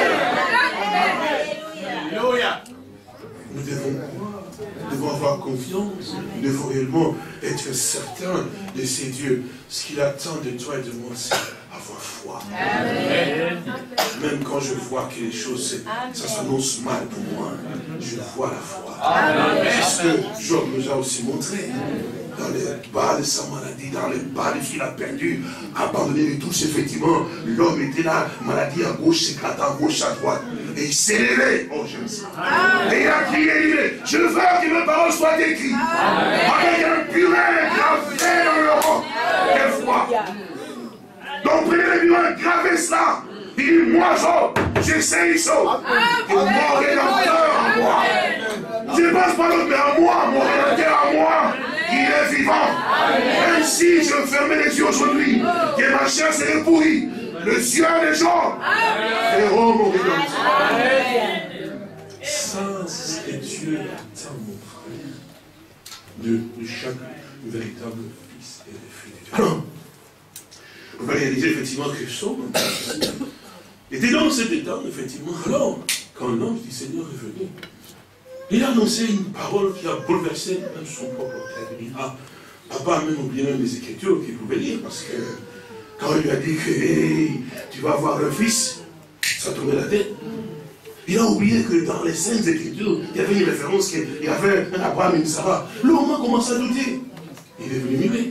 Alléluia. Nous devons avoir confiance. Nous devons réellement être certains de ces dieux. Ce qu'il attend de toi et de moi, c'est avoir foi. Amen. Même quand je vois que les choses, ça s'annonce mal pour moi, je vois la foi. C'est ce que Job nous a aussi montré. Dans les bas de sa maladie, dans les bas de ce qu'il a perdu, abandonné de tous, effectivement, l'homme était là, maladie à gauche, s'éclate à gauche, à droite. Et il s'est levé. Oh, j'aime ça. Et il a crié, il dit, je veux que mes paroles soient écrites. Avec un purin gravé dans le roc. Quelle foi. Donc prenez le purin, gravez cela. Il dit, moi, Job, j'essaie une chose. Que mon rédempteur en moi. Je ne passe pas l'autre, mais à moi, mon rédempteur à moi. Il est vivant. Même si je fermais les yeux aujourd'hui, que ma chair serait pourrie, le Dieu des gens verront mon rédempteur. Ça, c'est ce que Dieu attend, mon frère, de chaque véritable fils et de fille de Dieu. On va réaliser effectivement que Saul était dans cet état, effectivement. Alors, quand l'ange du Seigneur est venu, il a annoncé une parole qui a bouleversé même son propre père. Il a pas même oublié même les Écritures qu'il pouvait lire, parce que quand il lui a dit que hey, tu vas avoir un fils, ça tournait la tête. Il a oublié que dans les Saintes Écritures, il y avait une référence qu'il y avait un Abraham et une Sarah. L'homme a commencé à douter. Il est venu mûrer.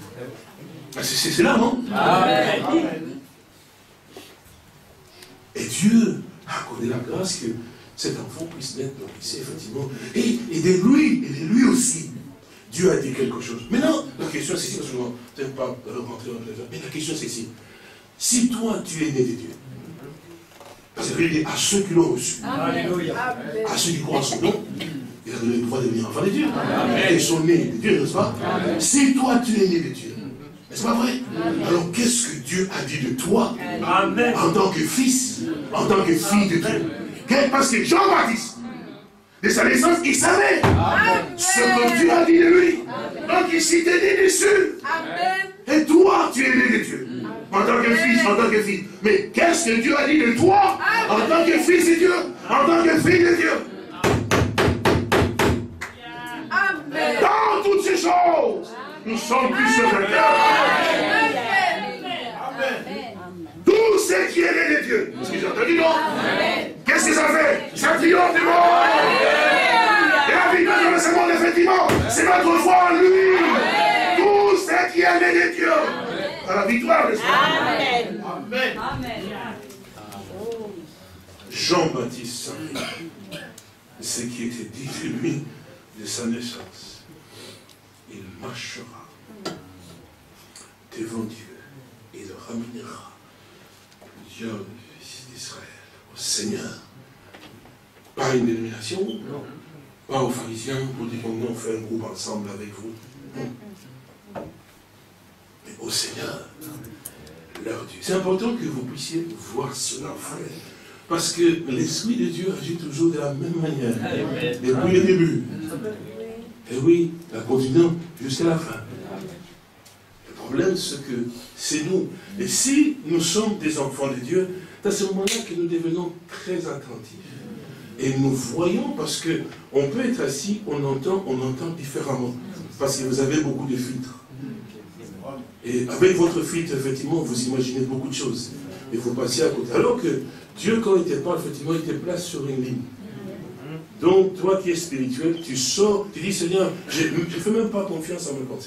C'est là, non? Amen. Et grâce que cet enfant puisse naître dans ici, effectivement. Et de lui aussi, Dieu a dit quelque chose. Maintenant, la question c'est ici, parce que je ne vais peut-être pas rentrer dans le mais la question c'est ici. Si toi, tu es né de Dieu, parce qu'il dit à ceux qui l'ont reçu, Alléluia. à ceux qui croient en son nom, il a donné le droit de devenir enfant de Dieu. Et ils sont nés de Dieu, n'est-ce pas? Si toi, tu es né de Dieu, n'est-ce pas vrai? Alors, qu'est-ce que Dieu a dit de toi en tant que fils, en tant que fille de Dieu? Parce que Jean-Baptiste, de sa naissance, il savait ce que Dieu a dit de lui. Donc, il s'était né dessus. Et toi, tu es né de Dieu. En tant que fils, en tant que fille. Mais qu'est-ce que Dieu a dit de toi en tant que fils de Dieu, en tant que fille de Dieu? Dans toutes ces choses, nous sommes plus sur la terre. Tout ce qui est né de Dieu. Est-ce que j'ai entendu, non? Qu'est-ce que ça fait? Ça triomphe du monde. Et la victoire de ce monde, effectivement, c'est notre foi en lui. Tout ce qui est né de Dieu. À la victoire, n'est-ce pas? Amen. Jean-Baptiste savait ce qui était dit de lui de sa naissance. Il marchera devant Dieu et il ramènera Dieu, le fils d'Israël, au Seigneur. Pas une dénomination, pas aux pharisiens pour dire qu'on fait un groupe ensemble avec vous. Non. Mais au Seigneur, leur Dieu. C'est important que vous puissiez voir cela, frère. Parce que l'Esprit de Dieu agit toujours de la même manière. Depuis le début. Et oui, la continuant jusqu'à la fin. Le problème, c'est que c'est nous. Et si nous sommes des enfants de Dieu, c'est à ce moment-là que nous devenons très attentifs. Et nous voyons, parce qu'on peut être assis, on entend différemment. Parce que vous avez beaucoup de filtres. Et avec votre filtre, effectivement, vous imaginez beaucoup de choses. Et vous passez à côté. Alors que Dieu, quand il te parle, effectivement, il te place sur une ligne. Donc, toi qui es spirituel, tu sors, tu dis, Seigneur, je ne fais même pas confiance à mes pensées.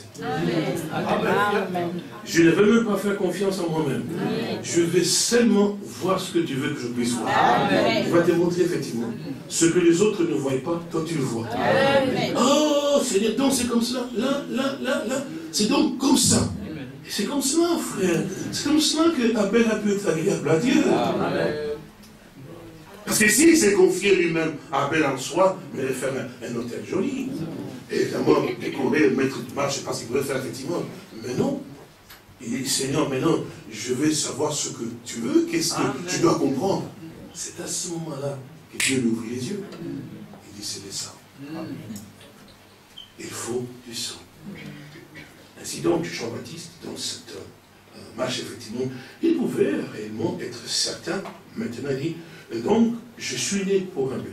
Je ne veux même pas faire confiance en moi-même. Je vais seulement voir ce que tu veux que je puisse voir. Il va te montrer, effectivement, ce que les autres ne voient pas, toi tu le vois. Oh, Seigneur, donc c'est comme ça, là. C'est donc comme ça. Et c'est comme cela, frère. C'est comme cela que Abel a pu être agréable à Dieu. Parce que s'il s'est confié lui-même à Abel en soi, il allait faire un hôtel joli. Et évidemment, décorer, mettre du marche, je pense qu'il pouvait faire effectivement. Mais non. Il dit, Seigneur, maintenant, je vais savoir ce que tu veux, qu'est-ce que tu dois comprendre. C'est à ce moment-là que Dieu lui ouvrit les yeux. Il dit, c'est des sang. Il faut du sang. Ainsi donc, Jean-Baptiste, dans cette marche, effectivement, il pouvait réellement être certain. Maintenant, il dit, donc, je suis né pour un but.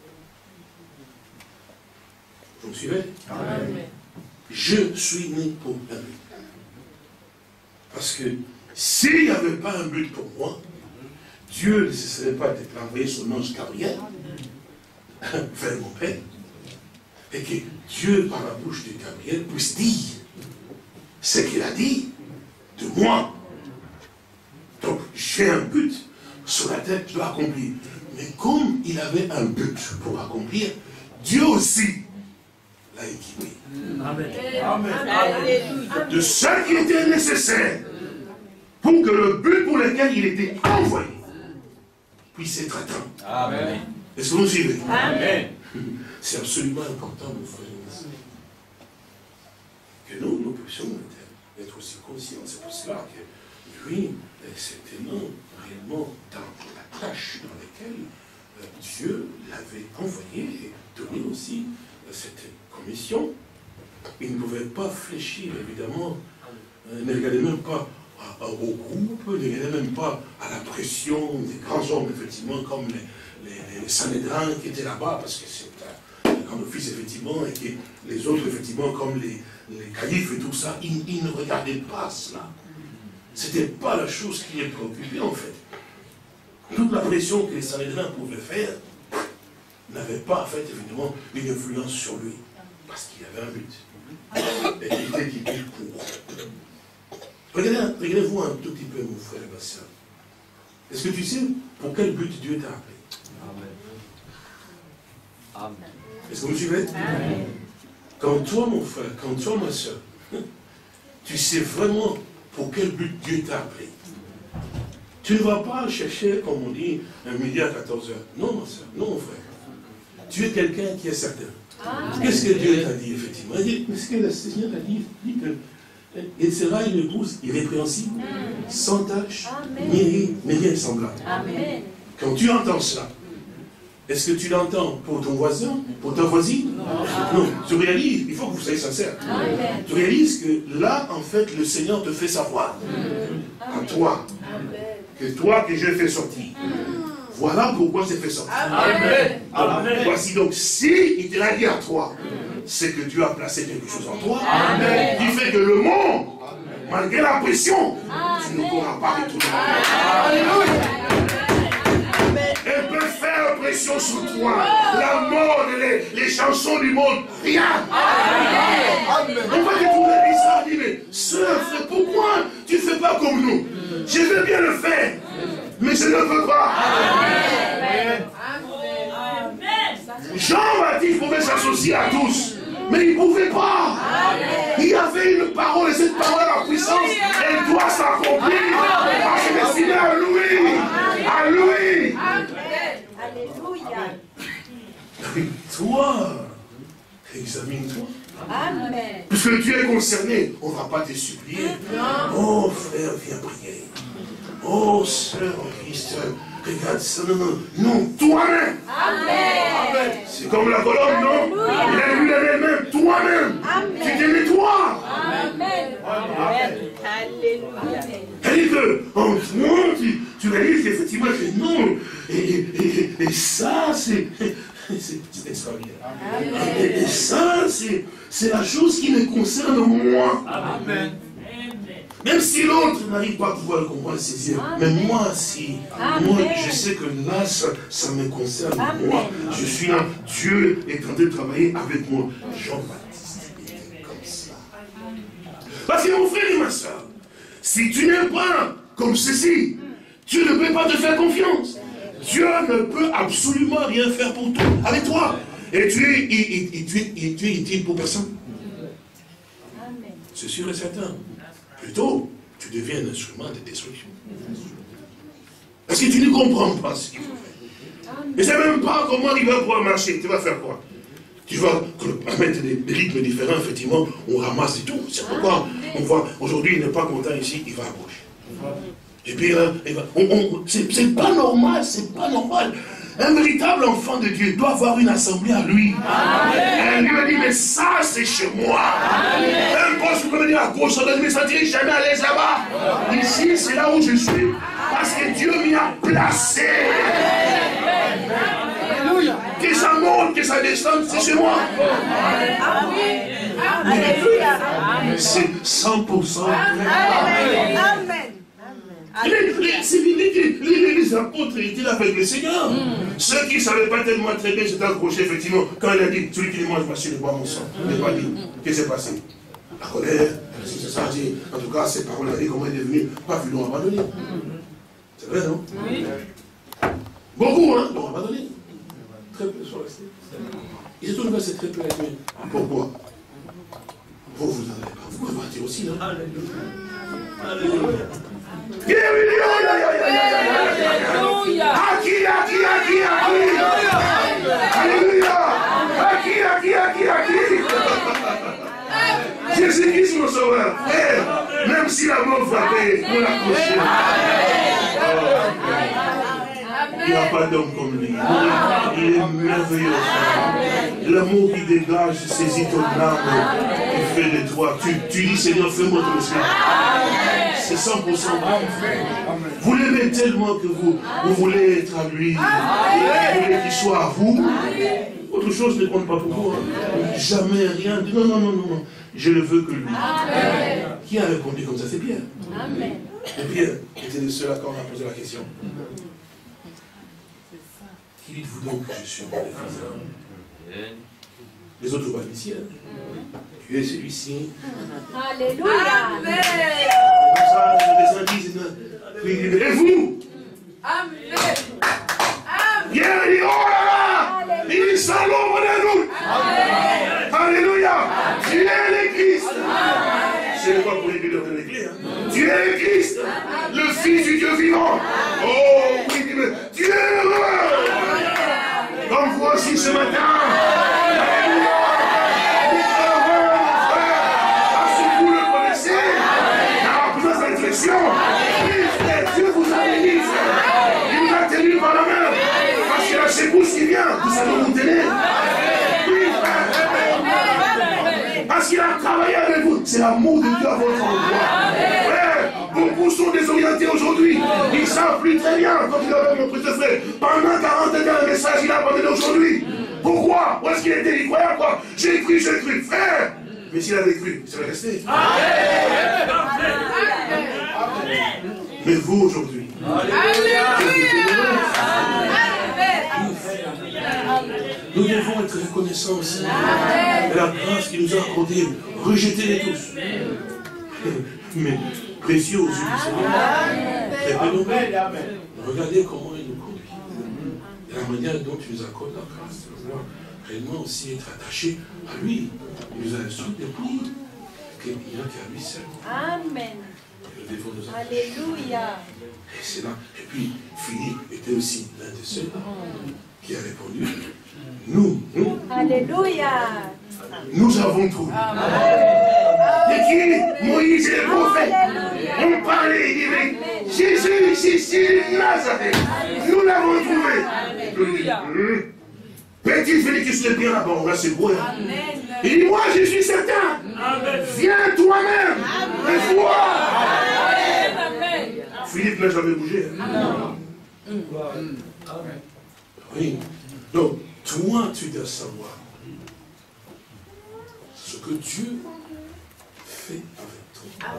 Vous me suivez? Amen. Je suis né pour un but. Parce que s'il n'y avait pas un but pour moi, Dieu ne cesserait pas d'envoyer son ange Gabriel vers mon père. Et que Dieu, par la bouche de Gabriel, puisse dire ce qu'il a dit de moi. Donc, j'ai un but sur la tête, je dois accomplir. Mais comme il avait un but pour accomplir, Dieu aussi l'a équipé. Amen. Amen. De ce qui était nécessaire pour que le but pour lequel il était envoyé puisse être atteint. Amen. Est-ce que vous suivez? Amen. C'est absolument important, mes frères et sœurs, que nous puissions être aussi conscients. C'est pour cela que lui, c'était non réellement dans la tâche dans laquelle Dieu l'avait envoyé et donné aussi cette commission. Il ne pouvait pas fléchir, évidemment, ne regardait même pas au groupe, ne regardait même pas à la pression des grands hommes, effectivement, comme les Sanhédrins qui étaient là-bas, parce que c'est un grand office, effectivement, et que les autres, effectivement, comme les califes et tout ça, ils ne regardaient pas cela. Ce n'était pas la chose qui les préoccupait, en fait. Toute la pression que les Sanhédrins pouvaient faire n'avait pas, en fait, évidemment, une influence sur lui. Parce qu'il avait un but. Et il était équipé pour. Regardez-vous un tout petit peu, mon frère et ma soeur. Est-ce que tu sais pour quel but Dieu t'a appelé? Est-ce que vous me suivez? Quand toi, mon frère, quand toi, ma soeur, tu sais vraiment pour quel but Dieu t'a appelé. Tu ne vas pas chercher, comme on dit, un midi à 14 heures. Non, ma soeur, non, mon frère. Tu es quelqu'un qui est certain. Qu'est-ce que Dieu t'a dit, effectivement? Il dit, mais ce que le Seigneur t'a dit, il dit que il sera une épouse irrépréhensible, sans tache, ni rien de semblable. Amen. Quand tu entends cela, est-ce que tu l'entends pour ton voisin, pour ta voisine? Non, tu réalises, il faut que vous soyez sincère. Tu réalises que là, en fait, le Seigneur te fait savoir, à toi, que toi que je fais sortir. Voilà pourquoi c'est fait sortir. Amen. Amen. Voici donc, si il te l'a dit à toi, c'est que Dieu a placé quelque chose en toi, Amen. qui fait que le monde, malgré la pression, tu ne pourras pas retourner. Alléluia. Elle peut faire pression sur toi. La mode, les chansons du monde, rien. Amen. On va détourner ça, on dit, mais sœur, pourquoi tu ne fais pas comme nous? Je veux bien le faire, mais je ne veux pas. Amen. Jean-Baptiste pouvait s'associer à tous, mais il ne pouvait pas. Il y avait une parole, et cette parole a la puissance, elle doit s'accomplir. Parce que c'est destiné à lui. À lui. Alléluia. Toi, examine-toi. Amen. Puisque tu es concerné, on ne va pas te supplier. Oh frère, viens prier. Oh sœur en Christ, regarde ça. Non, non, non, toi-même. Amen. C'est comme la colombe, non? Il a vu elle-même, toi-même. Tu te nettoies. Amen. Alléluia. Elle dit que, en toi, tu réalises qu'effectivement, que non. Et ça, c'est extraordinaire. Et ça, c'est la chose qui me concerne moi. Amen. Même si l'autre n'arrive pas à pouvoir le comprendre, saisir. Mais moi, si. Moi, je sais que là, ça me concerne moi. Je suis là. Dieu est en train de travailler avec moi. Jean-Baptiste était comme ça. Parce que mon frère et ma soeur, si tu n'es pas comme ceci, tu ne peux pas te faire confiance. Dieu ne peut absolument rien faire pour toi, avec toi. Et tu es utile pour personne. C'est sûr et certain. Plutôt, tu deviens un instrument de destruction. Parce que tu ne comprends pas ce qu'il faut faire. Et tu ne sais même pas comment il va pouvoir marcher. Tu vas faire quoi? Tu vas mettre des rythmes différents, effectivement, on ramasse et tout. C'est pourquoi on voit, aujourd'hui, il n'est pas content ici, il va à gauche. Et puis, c'est pas normal, c'est pas normal. Un véritable enfant de Dieu doit avoir une assemblée à lui. Elle lui a dit, mais ça, c'est chez moi. Un poste, vous pouvez venir à gauche, on ne me sentirait jamais à l'aise là-bas. Ici, c'est là où je suis. Parce que Dieu m'y a placé. Que ça monte, que ça descende, c'est chez moi. C'est 100%. Amen. Les apôtres étaient là avec le Seigneur. Ceux qui ne savaient pas tellement très bien s'étaient accrochés, effectivement. Quand il a dit, celui qui mange ma chair ne boit mon sang. Il n'a pas dit. Qu'est-ce qui s'est passé? La colère, c'est ça, en tout cas, ces paroles-là, comment il est devenu, pas vu l'ont abandonné. C'est vrai, non? Oui. Beaucoup, hein, l'ont abandonné. Très peu sont restés. Ils se trouvent que c'est très peu resté. Pourquoi? Vous n'en avez pas. Vous pouvez partir aussi, non? Alléluia. Jésus-Christ mon sauveur. Même si la mort frappait, on l'accrochait. Il n'y a pas d'homme comme lui. Il est merveilleux. L'amour qui dégage saisit ton âme et fait de toi. Tu dis, Seigneur, fais-moi ton esclave. C'est 100% vrai. Vous l'aimez tellement que vous voulez être à lui. Vous voulez qu'il soit à vous. Autre chose ne compte pas pour vous. Hein. Jamais rien. Non, non, non, non. Je ne veux que lui. Qui a répondu comme ça? C'est Pierre. Et Pierre était le seul à quand on a posé la question. Qui dites-vous donc que je suis? Les autres voient ici. Hein. Tu es celui-ci. Alléluia. Amen. Et vous? Amen. Pierre dit, oh là là! Il dit, Salomon vous voulez lui donner les clés. Hein. Tu es le Christ, le Fils du Dieu vivant. Oh, oui, tu es heureux. Comme vous aussi ce matin. Dieu vous a béni, il vous a tenu par la main, parce qu'il a ses bouches qui vient, vous savez vous tenez. Oui, parce qu'il a travaillé avec vous, c'est l'amour de Dieu à votre endroit. Beaucoup sont désorientés aujourd'hui, ils ne savent plus très bien, comme il avait mon petit frère, pendant 40 ans, le message il a abandonné aujourd'hui. Pourquoi? Où est-ce qu'il était? Il croyait quoi? J'ai cru, frère. Mais s'il avait cru, il serait resté. Mais vous aujourd'hui, nous devons être reconnaissants aussi de la grâce qu'il nous a accordée. Rejetez-les tous. Mais précieux aux yeux du Seigneur. Regardez comment il nous conduit. Et la manière dont il nous accorde la grâce. Nous devons réellement aussi être attachés à lui. Il nous a instruit depuis qu'il n'y a qu'à lui seul. Amen. Alléluia. Et c'est là. Et puis, Philippe était aussi l'un de ceux-là qui a répondu. Nous. Alléluia. Nous avons trouvé. Et qui? Moïse et les prophètes. On parlait, il disait, Jésus, ici, Nazareth. Nous l'avons trouvé. Petit Félix, tu es bien là-bas, on a ses beaux. Il dit, moi, je suis certain. Viens toi-même. Et vois. Philippe n'a jamais bougé. Oui. Donc, toi, tu dois savoir ce que Dieu fait avec toi.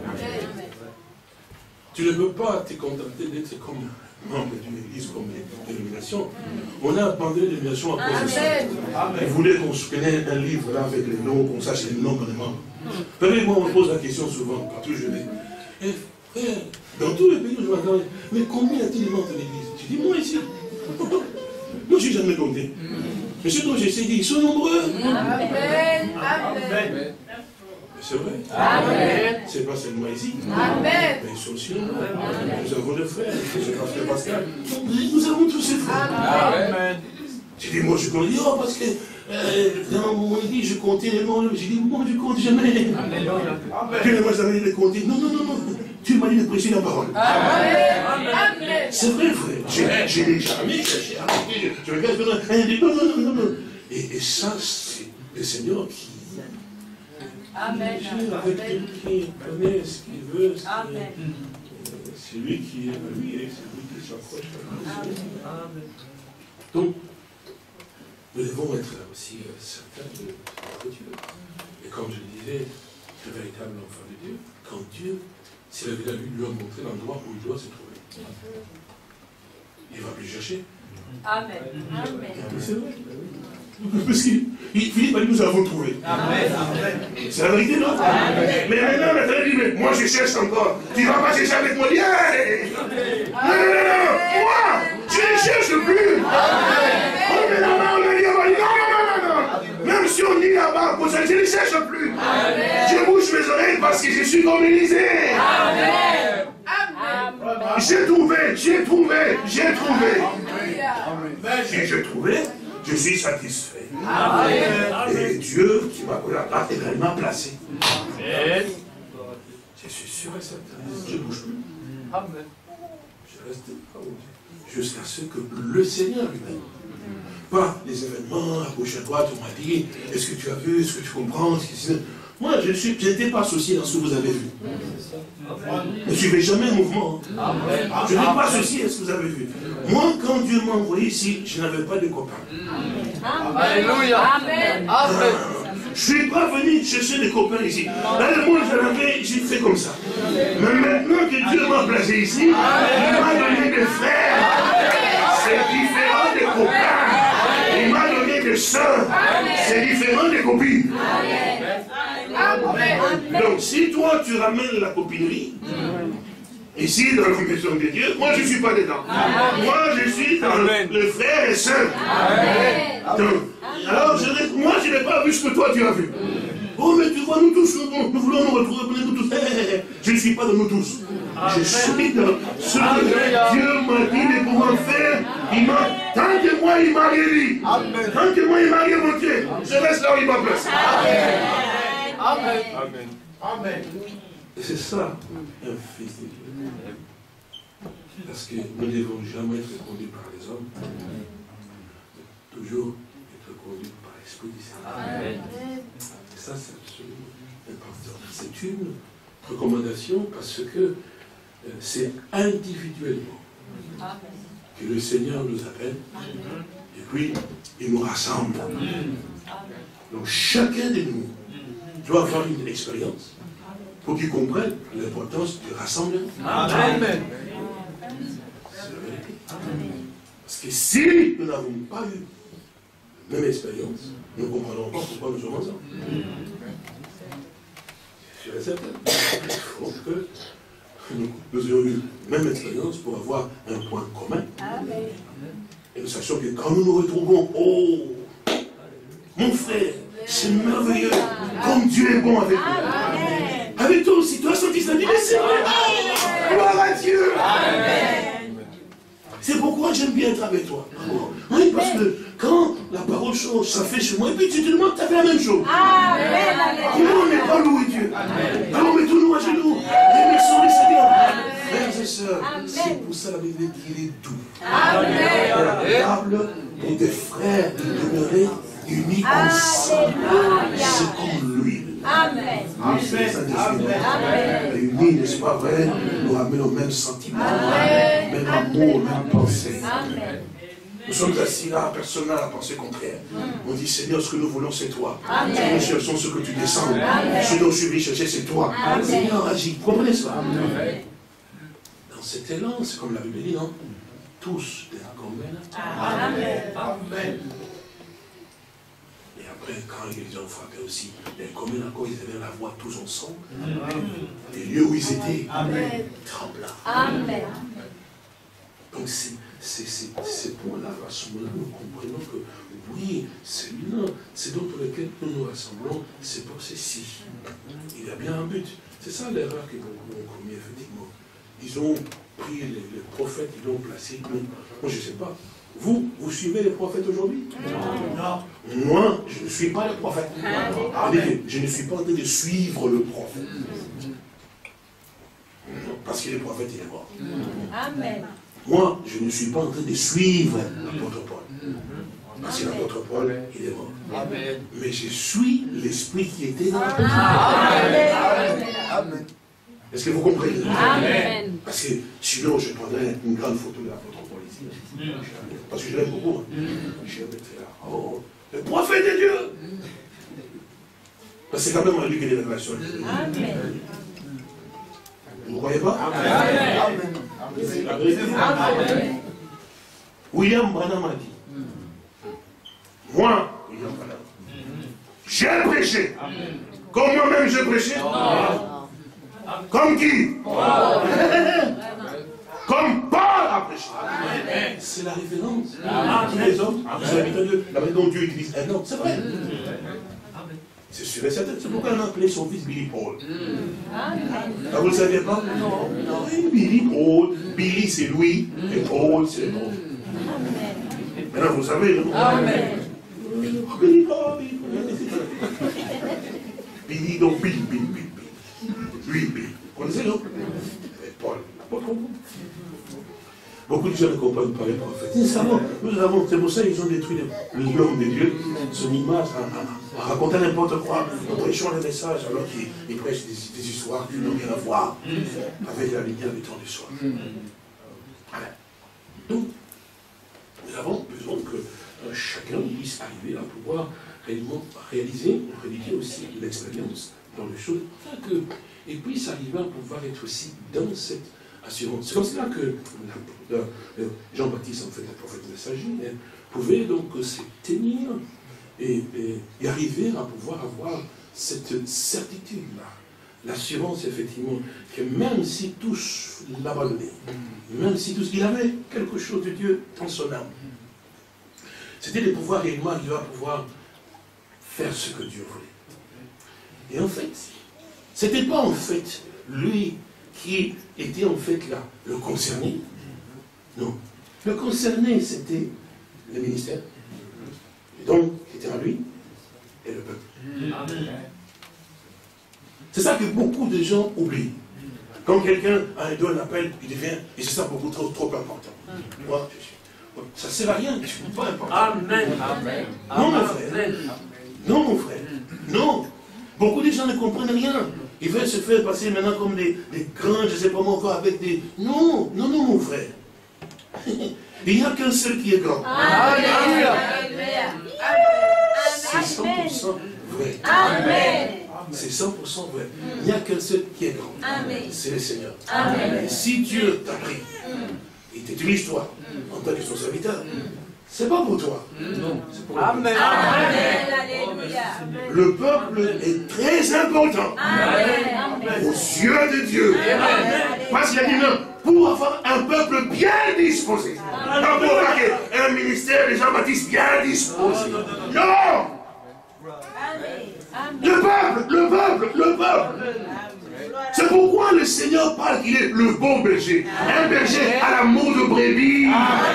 Tu ne peux pas te contenter d'être comme membre d'une église, comme dénomination. On a abandonné l'élimination à cause de ça. Vous voulez qu'on se connaisse un livre là avec les noms, qu'on sache les noms vraiment. Vous savez, moi, on me pose la question souvent, partout je vais. Eh, frère, dans tous les pays où je m'attends, mais combien y a-t-il de membres de l'église? Je dis, moi ici. Moi, je n'ai jamais compté. Mais ce dont j'essaie de dire, ils sont nombreux. Amen. C'est vrai. C'est pas seulement ici. Amen. Mais ils sont aussi nombreux. Nous avons des frères, c'est parce que Pascal. Nous avons tous ces frères. Amen. J'ai dit, moi je compte, oh, parce que dans mon église, je comptais les noms. J'ai dit, moi je compte jamais. Puis moi j'avais dit de compter. Non. Tu m'as dit de prêcher la parole. C'est vrai, frère. J'ai déjà jamais cherché à arrêter. Je regarde, non. Et ça, c'est le Seigneur qui. Amen. Avec lui qui connaît ce qu'il veut. C'est lui qui est à lui et c'est lui qui s'approche à lui. Donc, nous devons être aussi certains de Dieu. Et comme je le disais, le véritable enfant de Dieu, quand Dieu, s'il avait lui lui a montré l'endroit où il doit se trouver, il ne va plus chercher. Amen. C'est vrai. Parce qu'il Philippe a dit, nous avons trouvé. C'est la vérité, non? Mais maintenant, il dit, mais moi je cherche encore. Tu ne vas pas chercher avec moi. Non. Moi, je ne cherche plus. On met la main, on a dit, non. Même si on dit là-bas, je ne cherche plus. Je bouge mes oreilles parce que je suis comme Élisée. J'ai trouvé. Si j'ai trouvé, je suis satisfait. Et Dieu qui m'a là il m'a placé. Je suis sûr et certain. Je ne bouge plus. Je reste jusqu'à ce que le Seigneur lui-même, pas les événements à gauche à droite, on m'a dit, est-ce que tu as vu, est-ce que tu comprends, moi, je n'étais pas associé dans ce que vous avez vu. Ne suivez jamais un mouvement. Je n'ai pas associé à ce que vous avez vu. Moi, quand Dieu m'a envoyé ici, je n'avais pas de copains. Alléluia. Amen. Je ne suis pas venu chercher des copains ici. D'ailleurs, moi, j'ai fait comme ça. Mais maintenant que Dieu m'a placé ici, il m'a donné des frères. C'est différent des copains. Il m'a donné des sœurs. C'est différent des copines. Donc, si toi, tu ramènes la copinerie, ici, dans la maison de Dieu, moi, je ne suis pas dedans. Moi, je suis dans le frère et sœur. Donc, alors, moi, je n'ai pas vu ce que toi, tu as vu. Oh, mais tu vois, nous tous, nous voulons nous retrouver, nous tous. Je ne suis pas de nous tous. Je suis dans ce que Dieu m'a dit de pouvoir faire. Tant que moi, il m'a guéri. Tant que moi, il m'a remonté. Je reste là où il m'a placé. Amen. Amen. Amen. Et c'est ça, un fils de Dieu. Parce que nous ne devons jamais être conduits par les hommes. Toujours être conduits par l'Esprit du Seigneur. Et ça, c'est absolument important. C'est une recommandation parce que c'est individuellement que le Seigneur nous appelle et puis il nous rassemble. Donc chacun de nous doit avoir une expérience pour qu'il comprenne l'importance du rassemblement. Amen. C'est la vérité. Parce que si nous n'avons pas eu la même expérience, nous ne comprendrons pas pourquoi nous sommes ensemble. C'est sûr et certain. Il faut que nous ayons eu la même expérience pour avoir un point commun. Et nous sachions que quand nous nous retrouvons, oh, mon frère, c'est merveilleux, comme Dieu est bon avec nous. Avec toi aussi, toi senti ça, dis c'est vrai. Gloire à Dieu. C'est pourquoi j'aime bien être avec toi. Oui, parce que quand la parole change, ça fait chez moi, et puis tu te demandes, tu as fait la même chose. Comment on n'est pas loué Dieu? Alors mettons-nous à genoux, remercions le Seigneur. Frères et sœurs, c'est pour ça la Bible dit qu'il est doux. Agréable pour des frères de demeurer unis ensemble. C'est comme l'huile. Amen. Unis, n'est-ce pas vrai? Nous ramènent au même sentiment, même amour, même pensée. Nous sommes assis là, personne n'a la pensée contraire. On dit, Seigneur, ce que nous voulons, c'est toi. Nous cherchons ce que tu descends. Ce dont je suis venu chercher, c'est toi. Seigneur, agis. Vous comprenez cela? Dans cet élan, c'est comme la Bible dit, non? Tous des communs. Amen. Et après, quand ils ont frappé aussi, les communs encore, ils avaient la voix tous ensemble. Les lieux où ils étaient tremblants. Donc c'est pour là, à ce moment-là, nous comprenons que oui, c'est l'un, c'est donc pour lequel nous nous rassemblons, c'est pour ceci. Il y a bien un but. C'est ça l'erreur que beaucoup ont commis, effectivement. Ils ont pris les prophètes, ils l'ont placé. Moi, je ne sais pas. Vous suivez les prophètes aujourd'hui? Non. Moi, je ne suis pas le prophète. Je ne suis pas en train de suivre le prophète. Parce que le prophète, il est mort. Amen. Moi, je ne suis pas en train de suivre l'apôtre Paul. Parce que l'apôtre Paul, il est mort. Amen. Mais je suis l'esprit qui était dans l'apôtre Paul. Amen. Est-ce que vous comprenez? Amen. Parce que sinon, je prendrais une grande photo de l'apôtre Paul ici. Parce que je l'aime beaucoup. Je vais mettre là. Oh, le prophète de Dieu. Parce que c'est quand même à lui qui est des révélations. Amen. Vous ne croyez pas? Amen. C'est la vérité. William Branham a dit, moi, William Branham, j'ai prêché. Comme moi-même j'ai prêché. Comme qui? Comme Paul a prêché. C'est la référence. Tous les hommes, vous avez entendu, la manière dont Dieu utilise un homme, c'est vrai. C'est sûr et certain. C'est pourquoi on a appelé son fils Billy Paul. Ah, vous ne le saviez pas? Non. Billy Paul. Billy, c'est Louis. Et Paul, c'est Paul. Maintenant, vous savez, non? Amen. Billy Paul. Billy, donc Billy. Lui, Billy. Vous connaissez, non? Et Paul. Beaucoup de gens ne comprennent pas les prophètes. Nous avons, c'est pour ça qu'ils ont détruit l'homme de Dieu, son image, en racontant n'importe quoi, en prêchant les messages, alors qu'ils prêchent des histoires qui n'ont rien à voir avec la lumière du temps du soir. Donc, nous avons besoin que chacun puisse arriver à pouvoir réellement réaliser, prédiquer aussi l'expérience dans les choses, afin qu'il puisse arriver à pouvoir être aussi dans cette assurance. C'est comme cela que Jean-Baptiste, en fait, le prophète messager, pouvait donc se tenir et arriver à pouvoir avoir cette certitude-là. L'assurance, effectivement, que même si tous l'abandonnaient, même si tous, il avait quelque chose de Dieu dans son âme. C'était de pouvoir réellement arriver à pouvoir faire ce que Dieu voulait. Et en fait, ce n'était pas en fait lui qui était en fait là, le concerné. Non. Le concerné, c'était le ministère. Et donc, c'était à lui et le peuple. C'est ça que beaucoup de gens oublient. Quand quelqu'un a un don, un appel, il devient, et c'est ça beaucoup trop important. Moi, ça ne sert à rien, je ne suis pas important. Amen. Non, mon frère. Non, mon frère. Non. Beaucoup de gens ne comprennent rien. Ils veulent se faire passer maintenant comme des grands, je ne sais pas moi encore, avec des... Non, non, non, mon frère. Il n'y a qu'un seul qui est grand. Alléluia. C'est 100% vrai. Amen. C'est 100% vrai. Il n'y a qu'un seul qui est grand. Amen. C'est le Seigneur. Amen. Et si Dieu t'a pris, il t'utilise toi, en tant que son serviteur, c'est pas pour toi. Non, c'est pour Amen. Alléluia. le peuple est très important aux yeux de Dieu. Parce qu'il a dit non, pour avoir un peuple bien disposé. Pas pour avoir un ministère de Jean-Baptiste bien disposé. Non! Le peuple. C'est pourquoi le Seigneur parle qu'il est le bon berger. Un berger à l'amour de brebis.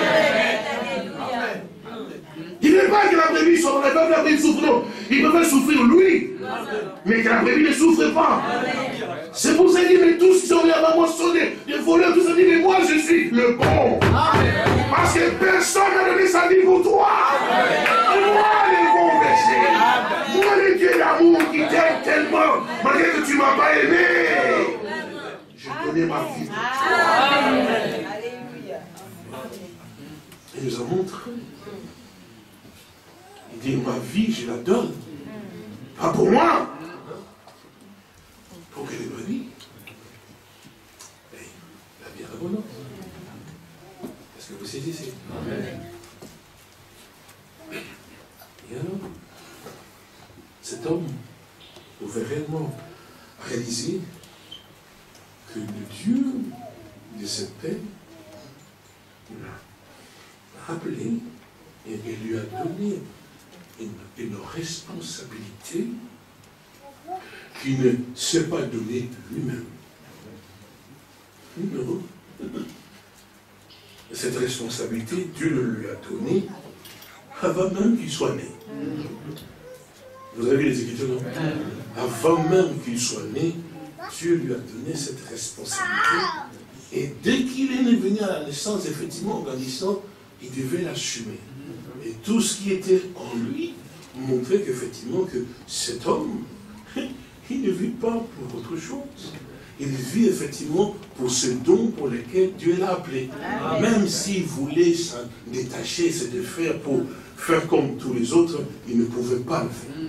Il n'est pas que la brebis soit dans le peuple, la brebis souffre, non. Il peut faire souffrir lui, mais que la brebis ne souffre pas. C'est pour ça qu'il dit, mais tous qui sont venus avant moi sont des voleurs, tous ont dit, mais moi je suis le bon. Parce que personne n'a donné sa vie pour toi. Moi le bon berger. Moi le Dieu d'amour qui t'aime tellement, malgré que tu ne m'as pas aimé. J'ai donné ma vie pour toi. Et il nous en montre. Il dit, ma vie, je la donne. Pas pour moi. Pour que les brebis aient la vie abondante. Est-ce que vous saisissez? Et alors, cet homme pouvait réellement réaliser que le Dieu de cette paix l'a appelé et lui a donné une responsabilité qu'il ne s'est pas donnée lui-même. Non. Cette responsabilité, Dieu le lui a donnée avant même qu'il soit né. Vous avez vu les Écritures, non? Avant même qu'il soit né, Dieu lui a donné cette responsabilité. Et dès qu'il est venu à la naissance, effectivement, en grandissant, il devait l'assumer. Et tout ce qui était en lui montrait qu'effectivement, que cet homme, il ne vit pas pour autre chose. Il vit effectivement pour ce don pour lequel Dieu l'a appelé. Même s'il voulait s'en détacher, se défaire pour faire comme tous les autres, il ne pouvait pas le faire.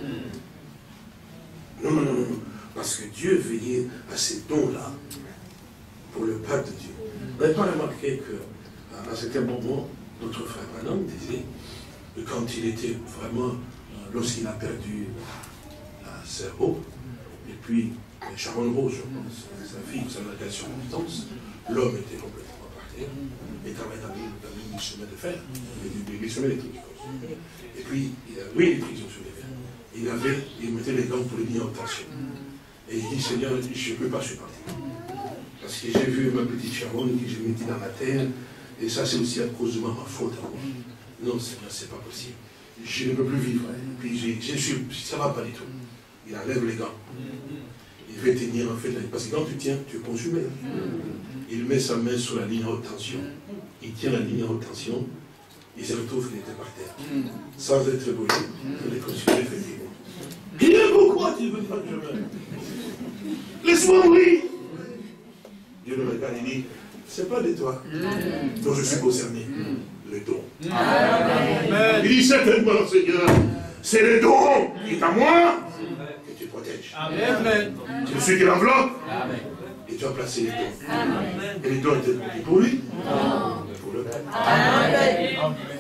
Non, non, non, non. Parce que Dieu veillait à ces dons-là pour le peuple de Dieu. Vous n'avez pas remarqué qu'à un certain moment, notre frère Branham disait que quand il était vraiment, lorsqu'il a perdu la sœur Hope, et puis Sharon Rose, je pense, sa fille, sa relation à distance, l'homme était complètement par terre, il travaillait dans le chemin de fer, les chemins électriques, je pense. Et puis, oui, les prisons sur les verres. Il mettait les gants pour les lignes en tension. Et il dit, Seigneur, je ne peux pas supporter. Parce que j'ai vu ma petite Sharon qui je mettais dans la terre, et ça c'est aussi à cause de ma faute à moi. Non, Seigneur, c'est pas possible. Je ne peux plus vivre. Puis ça ne va pas du tout. Il enlève les gants. Il veut tenir en fait, parce que quand tu tiens, tu es consumé. Il met sa main sur la ligne à haute tension. Il tient la ligne à haute tension. Il se retrouve qu'il était par terre. Sans être brûlé. Il est consumé effectivement. Il dit, pourquoi tu veux pas que je meure? Laisse-moi mourir. Dieu le regarde et dit, c'est pas de toi dont je suis concerné. Le don. Amen. Il dit certainement, Seigneur, c'est le don qui est à moi que tu protèges. Amen. C'est celui qui l'enveloppe. Et tu as placé les dons. Amen. Et les dons étaient pour lui? Non. Pour le Père. Amen.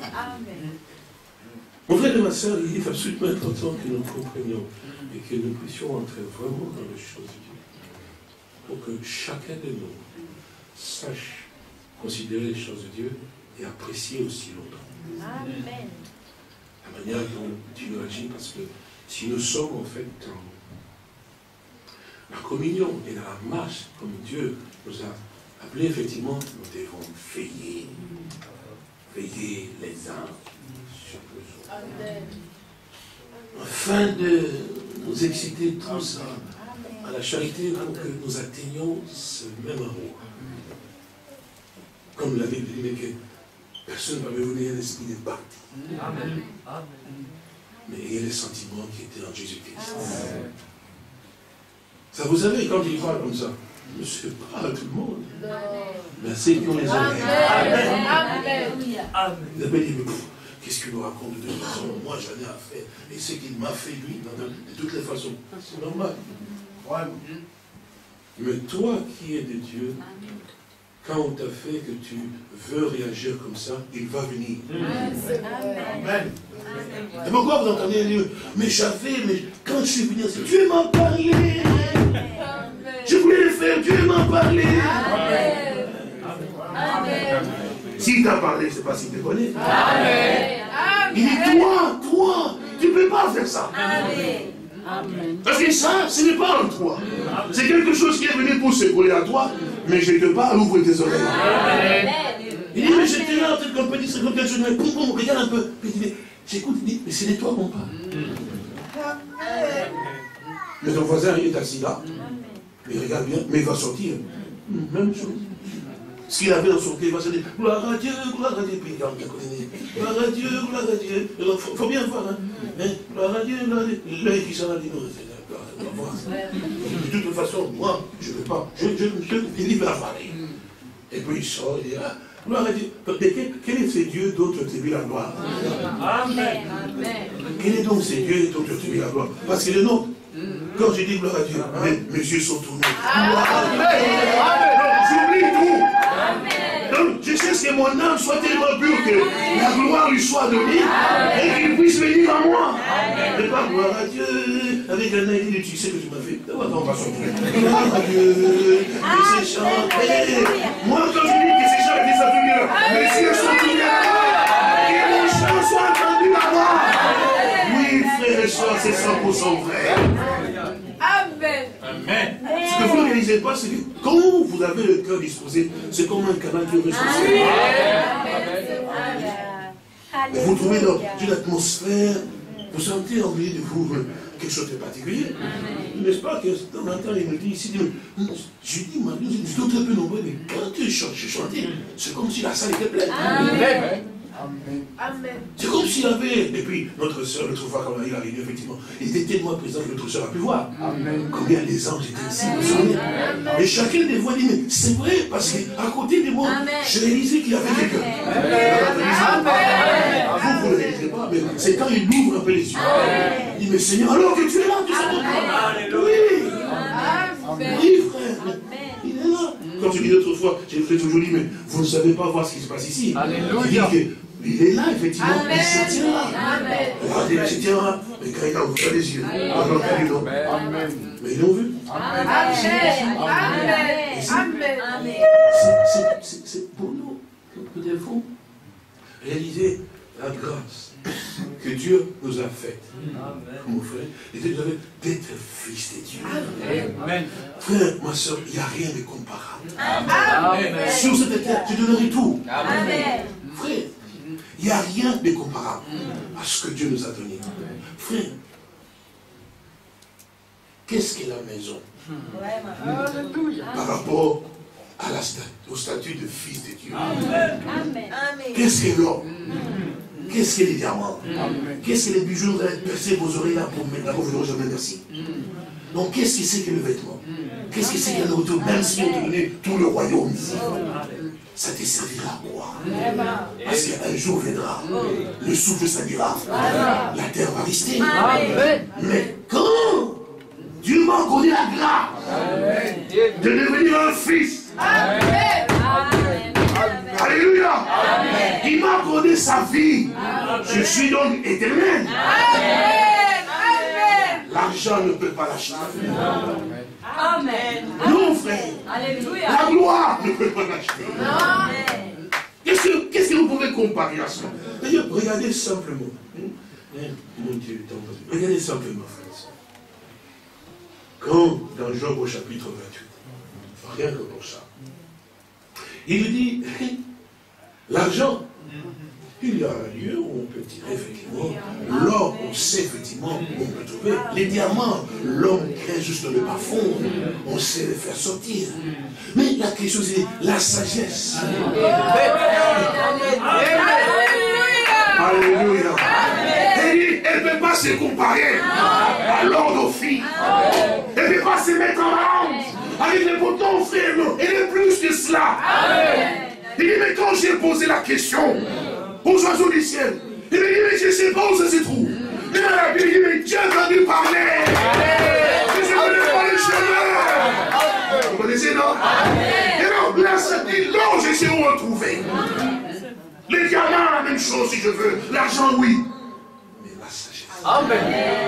Mon frère et ma soeur, il est absolument important que nous comprenions et que nous puissions entrer vraiment dans les choses de Dieu. Pour que chacun de nous sache considérer les choses de Dieu et apprécier aussi l'autre. Amen. La manière dont Dieu agit, parce que si nous sommes en fait la communion et dans la marche, comme Dieu nous a appelés, effectivement, nous devons veiller. Veiller les uns sur les autres. Afin de nous exciter tous à la charité pour que nous atteignions ce même amour. Comme la Bible dit, que personne ne va me donner un esprit de parti. Mais ayez les sentiments qui étaient en Jésus-Christ. Ça, vous savez, quand il parle comme ça, ne se parle à tout le monde. Mais à ceux qui ont les oreilles. Vous avez dit, mais qu'est-ce qu'il nous raconte de toute façon? Moi, j'en ai à faire. Et ce qu'il m'a fait, lui, de toutes les façons, c'est normal. Mais toi qui es de Dieu, quand on t'a fait que tu veux réagir comme ça, il va venir. Amen. Et pourquoi vous entendez Dieu? Mais quand je suis venu, Dieu m'a parlé. Je voulais le faire, Dieu m'a parlé. S'il t'a parlé, je ne sais pas s'il te connaît. Il dit, toi, tu ne peux pas faire ça. Parce que ça, ce n'est pas en toi. C'est quelque chose qui est venu pour se coller à toi, mais je te parle, ouvre tes oreilles. Il dit, mais j'étais là, peut-être qu'on peut dire, c'est comme quelque chose, mais poum, regarde un peu. Puis il dit, j'écoute, il dit, mais c'est de toi qu'on parle. Mais ton voisin, il est assis là, il regarde bien, mais il va sortir. Même chose. Ce qu'il avait dans son cœur, il va se dire, gloire à Dieu, puis il garde bien côté. Gloire à Dieu. Il faut bien voir, hein. Gloire à Dieu, l'œil qui s'en a dit, non, c'est gloire à Dieu. De toute façon, moi, je ne veux pas, je il va parler. Et puis il sort, il dit, ah, gloire à Dieu. Quel est ce Dieu dont tu attribues la gloire? Amen. Quel est donc ce Dieu dont tu attribues la gloire? Parce que le nôtre, quand je dis gloire à Dieu, mes yeux sont tournés. J'oublie tout. Donc, je cherche que mon âme soit tellement pure que la gloire lui soit donnée et qu'il puisse venir à moi. Mais pas gloire à Dieu, avec un aïe, tu sais que tu m'as fait. On va sortir. Gloire à Dieu, que ces chants. Moi, quand je dis que ces chants étaient sortis, mes yeux sont tournés à moi. Que mon chant soit entendu à moi. Oui, frère et soeur, c'est 100% vrai. Amen. Ce que vous ne réalisez pas, c'est que quand vous avez le cœur disposé, c'est comme un canal qui est ressourcé. Vous trouvez dans une atmosphère, vous sentez envie de vous quelque chose de particulier. N'est-ce pas que dans un temps, il me dit ici, je dis, je suis très peu nombreux, mais quand tu chantes, c'est comme si la salle était pleine. Amen. C'est comme s'il avait, et puis notre soeur, l'autre fois quand il est arrivé, effectivement, il était tellement présent que notre soeur a pu voir combien les anges étaient ici. Et chacun des voix dit, mais c'est vrai, parce qu'à côté de moi, je réalisais qu'il y avait quelqu'un. Vous ne le réalisez pas, mais c'est quand il ouvre un peu les yeux. Il dit, mais Seigneur, alors que tu es là, tout ça. Oui, frère. Il est là. Quand tu dis l'autre fois, j'ai toujours dit, mais vous ne savez pas voir ce qui se passe ici. Alléluia. Il est là, effectivement, il se tient là. Regardez, il se tient là. Mais quand il a ouvert les yeux, mais ils l'ont vu. C'est pour nous que nous devons réaliser la grâce que Dieu nous a faite. Mon frère, et Dieu nous a fait d'être fils de Dieu. Amen. Frère, ma soeur, il n'y a rien de comparable. Amen. Sur cette terre, tu donnerais tout. Amen. Frère, il n'y a rien de comparable à ce que Dieu nous a donné. Frère, qu'est-ce qu'est la maison par rapport au statut de fils de Dieu? Qu'est-ce qu'est l'or? Qu'est-ce que les diamants? Qu'est-ce que les bijoux? Vous allez percer vos oreilles là pour mettre là, vous n'aurez jamais merci. Donc qu'est-ce que c'est que le vêtement? Qu'est-ce que c'est que la nourriture? Même si on te donnait tout le royaume ici, ça te servira à quoi? Parce qu'un jour viendra, le souffle s'habillera, la terre va rester. Mais quand Dieu m'a accordé la grâce de devenir un fils, alléluia, il m'a accordé sa vie, je suis donc éternel. L'argent ne peut pas l'acheter. Amen. Non, frère. Alléluia. La gloire ne peut pas l'acheter. Qu'est-ce que vous pouvez comparer à cela? D'ailleurs, regardez simplement. Mon Dieu, regardez simplement, frère. Quand dans Job au chapitre 28. Rien que pour ça. Il dit, l'argent, il y a un lieu où on peut tirer effectivement. L'or, on sait effectivement où on peut trouver. Les diamants, l'homme crée juste le parfum. On sait les faire sortir. Mais la question c'est la sagesse. Alléluia. Elle ne peut pas se comparer à l'or d'Ophir. Elle ne peut pas se mettre en balance avec les potents frères. Elle est plus que cela. Il dit, mais quand j'ai posé la question aux oiseaux du ciel, il me dit, mais je ne sais pas où ça se trouve. Mais la Bible dit, mais Dieu va lui parler. Je ne connais pas le chemin. Vous connaissez, non? Et donc là, ça dit, l'or, je sais où le trouver. Les diamants, la même chose si je veux. L'argent, oui. Mais la sagesse. Amen.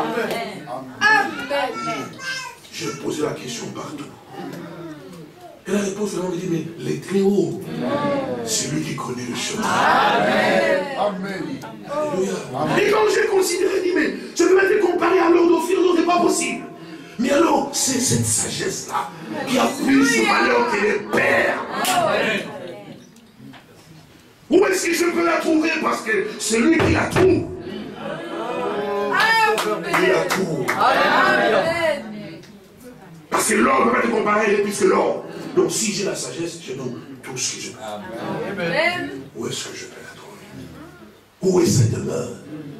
Amen. Je posais la question partout. Et la réponse, on me dit, mais les très hauts, c'est lui qui connaît le chemin. Amen. Amen. Alléluia. Et quand j'ai considéré, dit, mais je peux être comparé à l'or d'Ophir, non, c'est pas possible. Mais alors, c'est cette sagesse-là qui a plus ce malheur que les pères. Où est-ce que je peux la trouver? Parce que c'est lui qui a tout. Il a tout. Amen. Parce que l'or ne peut pas être comparé, il est plus que l'or. Donc si j'ai la sagesse, je donne tout ce que je peux. Amen. Où est-ce que je peux la trouver? Où est sa demeure?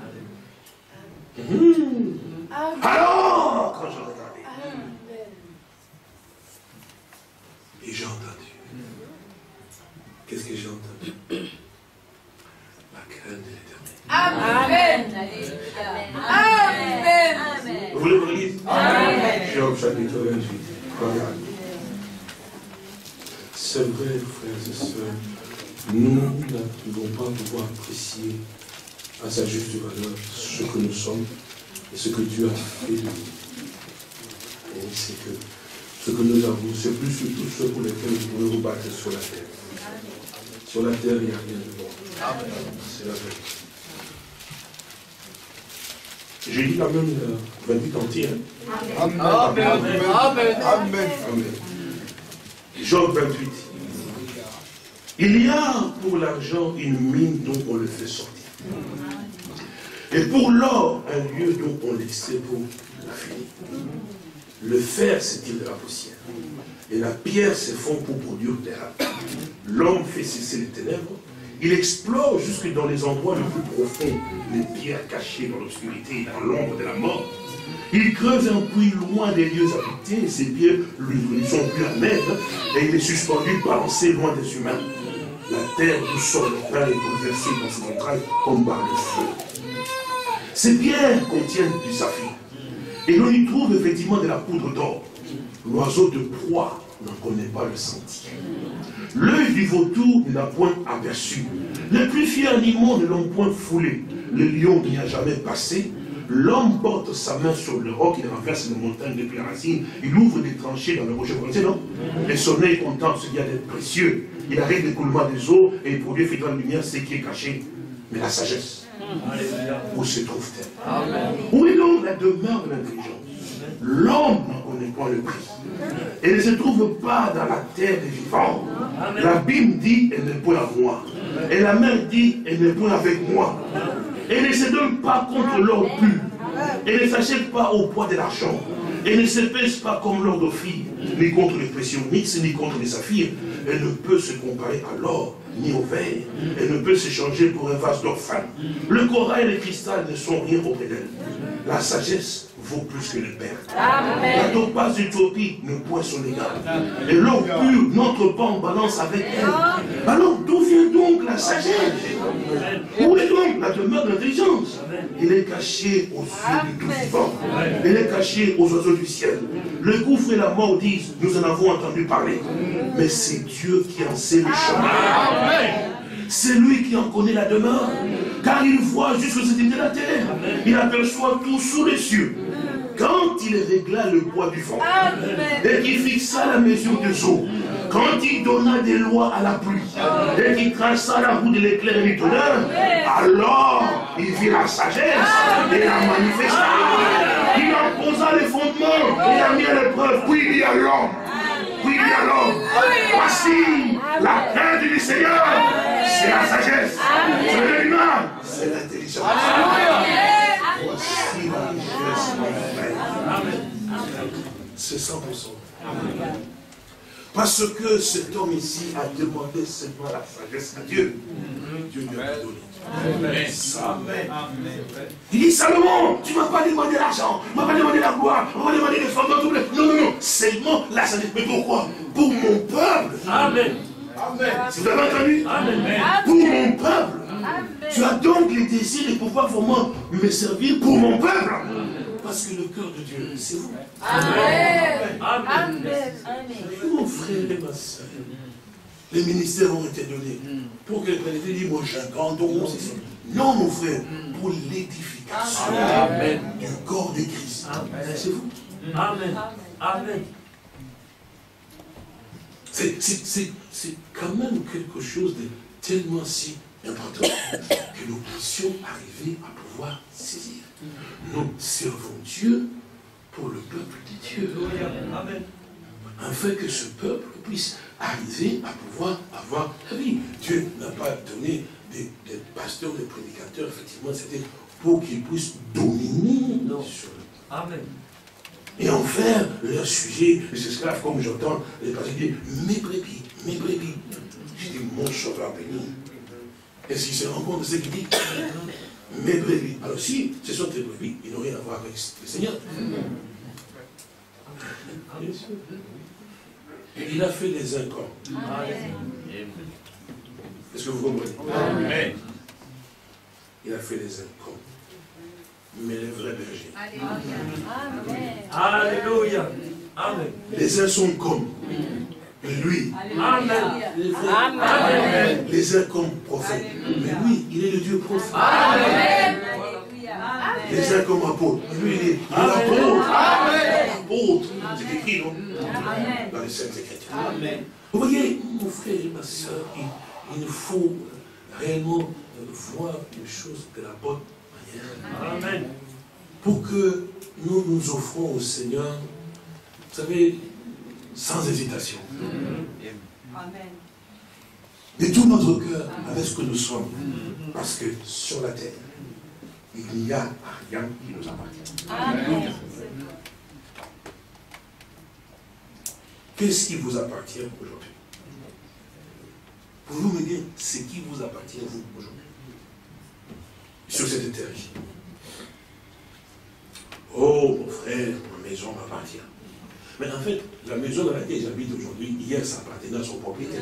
Alors, quand j'ai regardé, et j'ai entendu, qu'est-ce que j'ai entendu? La crainte de l'éternel. Amen. Amen. Vous voulez vous lire? Job chapitre 28. Regarde. C'est vrai, frères et sœurs, nous ne pouvons pas pouvoir apprécier à sa juste valeur ce que nous sommes et ce que Dieu a fait de nous. Et c'est que ce que nous avons, c'est plus que tout ce pour lesquels vous pouvez vous battre sur la terre. Sur la terre, il n'y a rien de bon. C'est la vérité. J'ai dit quand même 28 entiers. Amen. Amen. Amen. Amen. Job 28. Il y a pour l'argent une mine dont on le fait sortir. Et pour l'or, un lieu dont on l'extrait pour l'affiner. Le fer s'étire de la poussière. Et la pierre se fond pour produire des rats. L'homme fait cesser les ténèbres. Il explore jusque dans les endroits les plus profonds, les pierres cachées dans l'obscurité et dans l'ombre de la mort. Il creuse un puits loin des lieux habités, et ses pieds lui sont plus amers, et il est suspendu, balancé loin des humains. La terre d'où sort le pain est bouleversée dans ses entrailles comme par le feu. Ces pierres contiennent du saphir, et l'on y trouve effectivement de la poudre d'or. L'oiseau de proie n'en connaît pas le sentier. L'œil du vautour ne l'a point aperçu. Les plus fiers animaux ne l'ont point foulé. Le lion n'y a jamais passé. L'homme porte sa main sur le roc, il renverse les montagnes depuis la racine, il ouvre des tranchées dans le rocher. Vous connaissez, non? Le soleil contemple ce qu'il y a d'être précieux. Il arrête l'écoulement des eaux et il produit dans la lumière ce qui est caché. Mais la sagesse, où se trouve-t-elle? Où est donc la demeure de l'intelligence? L'homme n'en connaît pas le prix. Elle ne se trouve pas dans la terre des vivants. L'abîme dit, elle n'est point à moi. Et la mer dit, elle n'est point avec moi. Elle ne se donne pas contre l'or pur. Elle ne s'achète pas au poids de l'argent. Elle ne se pèse pas comme l'or d'Ophir, ni contre les précieux onyx, ni contre les saphirs. Elle ne peut se comparer à l'or, ni au verre. Elle ne peut s'échanger pour un vase d'or fin. Le corail et le cristal ne sont rien auprès d'elle. La sagesse vaut plus que le père. La topaze d'Éthiopie ne point son égal. Et l'or pur n'entre pas en balance avec elle. Alors d'où vient donc la sagesse? Où est donc la demeure de l'intelligence? Elle est cachée aux yeux du tout vivant. Elle est cachée aux oiseaux du ciel. Le gouffre et la mort disent, nous en avons entendu parler. Mais c'est Dieu qui en sait le chemin. C'est lui qui en connaît la demeure. Car il voit jusqu'aux extrémités de la terre. Il aperçoit tout sous les cieux. Quand il régla le poids du vent, et qu'il fixa la mesure des eaux, quand il donna des lois à la pluie, et qu'il traça la route de l'éclair et du tonnerre, alors il vit la sagesse et la manifesta. Il en en posant les fondements, il a mis à l'épreuve. Oui, il y a l'homme. Oui, il y a l'homme. Voici la crainte du Seigneur. C'est la sagesse. C'est l'humain. C'est l'intelligence. Voici la richesse. C'est 100%. Parce que cet homme ici a demandé seulement la sagesse à Dieu. Dieu lui a donné. Il dit, Salomon, tu ne m'as pas demandé l'argent, tu ne m'as pas demandé la gloire, tu ne m'as pas demandé les femmes. Non, non, non, seulement la sagesse. Mais pourquoi? Pour mon peuple. Amen. Si vous avez entendu? Amen. Pour mon peuple. Tu as donc le désir de pouvoir vraiment me servir pour mon peuple. Parce que le cœur de Dieu, c'est vous. Amen. Amen. Mon frère et ma soeur, les ministères ont été donnés pour que les prédicateurs disent, moi j'ai un grand don. Non, mon frère, pour l'édification du corps de Christ. C'est vous. Amen. Amen. C'est quand même quelque chose de tellement si important que nous puissions arriver à pouvoir saisir. Nous servons Dieu pour le peuple de Dieu. Amen. Afin que ce peuple puisse arriver à pouvoir avoir la vie. Dieu n'a pas donné des pasteurs, des prédicateurs, effectivement, c'était pour qu'ils puissent dominer sur le peuple. Amen. Et en faire leur sujet, les esclaves, comme j'entends les pasteurs dire, mes brebis, mes brebis. Je dis, mon sauveur béni. Est-ce qu'il se rend compte de ce qu'il dit? Mes brebis. Alors si ce sont tes brebis, ils n'ont rien à voir avec le Seigneur. Bien sûr. Il a fait des incors. Est-ce que vous comprenez? Amen. Il a fait des incors. Mais les vrais bergers. Alléluia. Amen. Les uns sont comme lui. Amen. Amen. Les uns comme prophètes. Mais lui, il est le Dieu prophète. Amen. Les uns comme apôtres. Lui, il est l'apôtre. Apôtre. C'est écrit, non? Dans les Saintes Écritures. Amen. Vous voyez, mon frère et ma soeur, il nous faut réellement voir les choses de la bonne manière. Amen. Pour que nous nous offrons au Seigneur, vous savez, sans hésitation. Amen. De tout notre cœur, avec ce que nous sommes. Parce que sur la terre, il n'y a rien qui nous appartient. Amen. Qu'est-ce qui vous appartient aujourd'hui? Pouvez-vous me dire ce qui vous appartient, vous, aujourd'hui? Sur cette terre. Oh, mon frère, ma maison m'appartient. Mais en fait, la maison dans laquelle j'habite aujourd'hui, hier, ça appartenait à son propriétaire.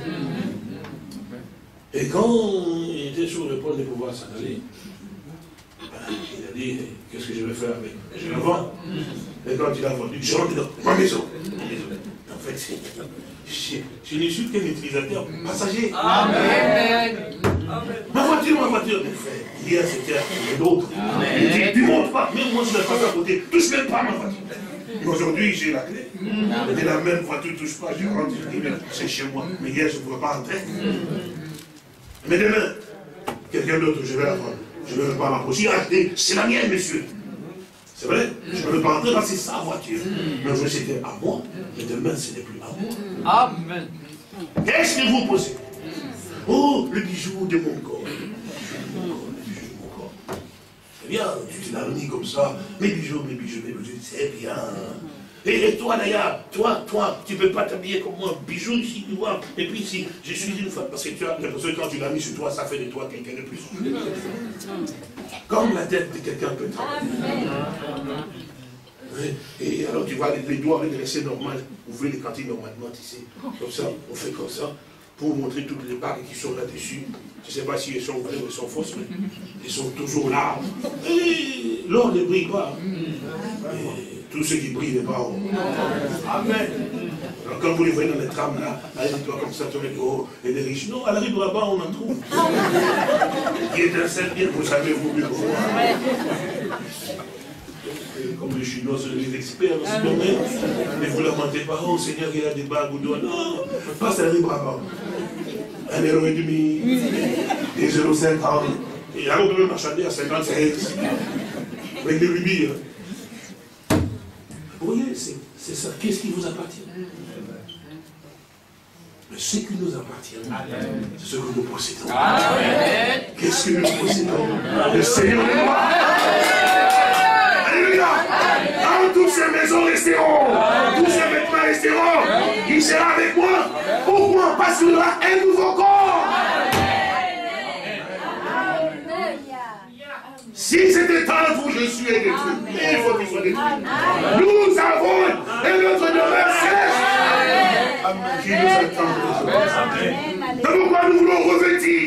Et quand il était sur le point de pouvoir s'en aller, il a dit, qu'est-ce que je vais faire avec? Je la vends. Et quand il a vendu, je rentre dans ma maison. En fait, je ne suis qu'un utilisateur passager. Amen. Ma voiture, mon frère. Hier, c'était à d'autres. Il dit, tu ne montes pas. Même moi, je ne passe pas à côté. Touche même pas ma voiture. Aujourd'hui, j'ai la clé. Mais la même voiture ne touche pas. Je rentre, je dis, c'est chez moi. Mais hier, je ne pouvais pas entrer. Mais demain, quelqu'un d'autre, je vais la prendre. Je ne veux pas m'approcher. C'est la mienne, monsieur. C'est vrai, je ne veux pas entrer parce que c'est sa voiture. Mais aujourd'hui, c'était à moi. Mais demain, ce n'est plus à moi. Amen. Qu'est-ce que vous posez? Oh, le bijou de mon corps. Le bijou de mon corps. C'est bien, tu l'as mis comme ça. Mes bijoux, c'est bien. Et toi d'ailleurs, toi, tu ne peux pas t'habiller comme moi, bijou ici, tu vois. Et puis si je suis une femme, parce que tu as l'impression que quand tu l'as mis sur toi, ça fait de toi quelqu'un de plus. Comme la tête de quelqu'un peut travailler. Et alors tu vois les doigts redressés normal, ouvrez les cantines normalement, tu sais. Comme ça, on fait comme ça, pour montrer toutes les bagues qui sont là-dessus. Je ne sais pas si elles sont vraies ou elles sont fausses, mais elles sont toujours là. Et l'or ne brille pas. Et tout ce qui brille n'est pas or. Amen. Alors quand vous les voyez dans les trams là, avec des doigts comme ça, tu les oh, et des riches. Non, à la rive là-bas, on en trouve. Qui est un seul bien, vous savez, vous mieux que moi. Comme les Chinois sont les experts dans ce domaine, mais vous ne lamentez pas, oh Seigneur, il y a des bagues ou doigts. Non, pas ça arrive là-bas. 1,5 €, des 0,50 €. Et là, on peut même marchander à 50 cents. Avec des rubis. Vous voyez, c'est ça. Qu'est-ce qui vous appartient? Mais ce qui nous appartient, c'est ce que nous possédons. Qu'est-ce que nous possédons? Le Seigneur est moi. Alléluia. Quand toutes ces maisons resteront, tous ces vêtements resteront, il sera avec moi. Pourquoi? Parce qu'il aura un nouveau corps. Si c'était tendre où je suis est détruit, il faut qu'il soit détruit. Nous avons un autre demeure céleste qui nous attend. C'est pourquoi nous voulons revêtir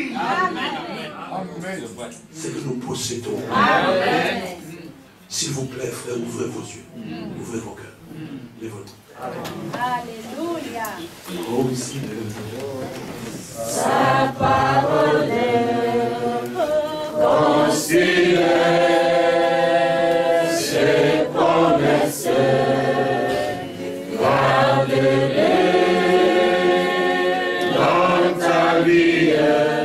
ce que nous possédons. S'il vous plaît, frère, ouvrez vos yeux, ouvrez vos cœurs, les vôtres. Alléluia. Oh, ici, Sa parole considère ses promesses, garde-les dans ta vie.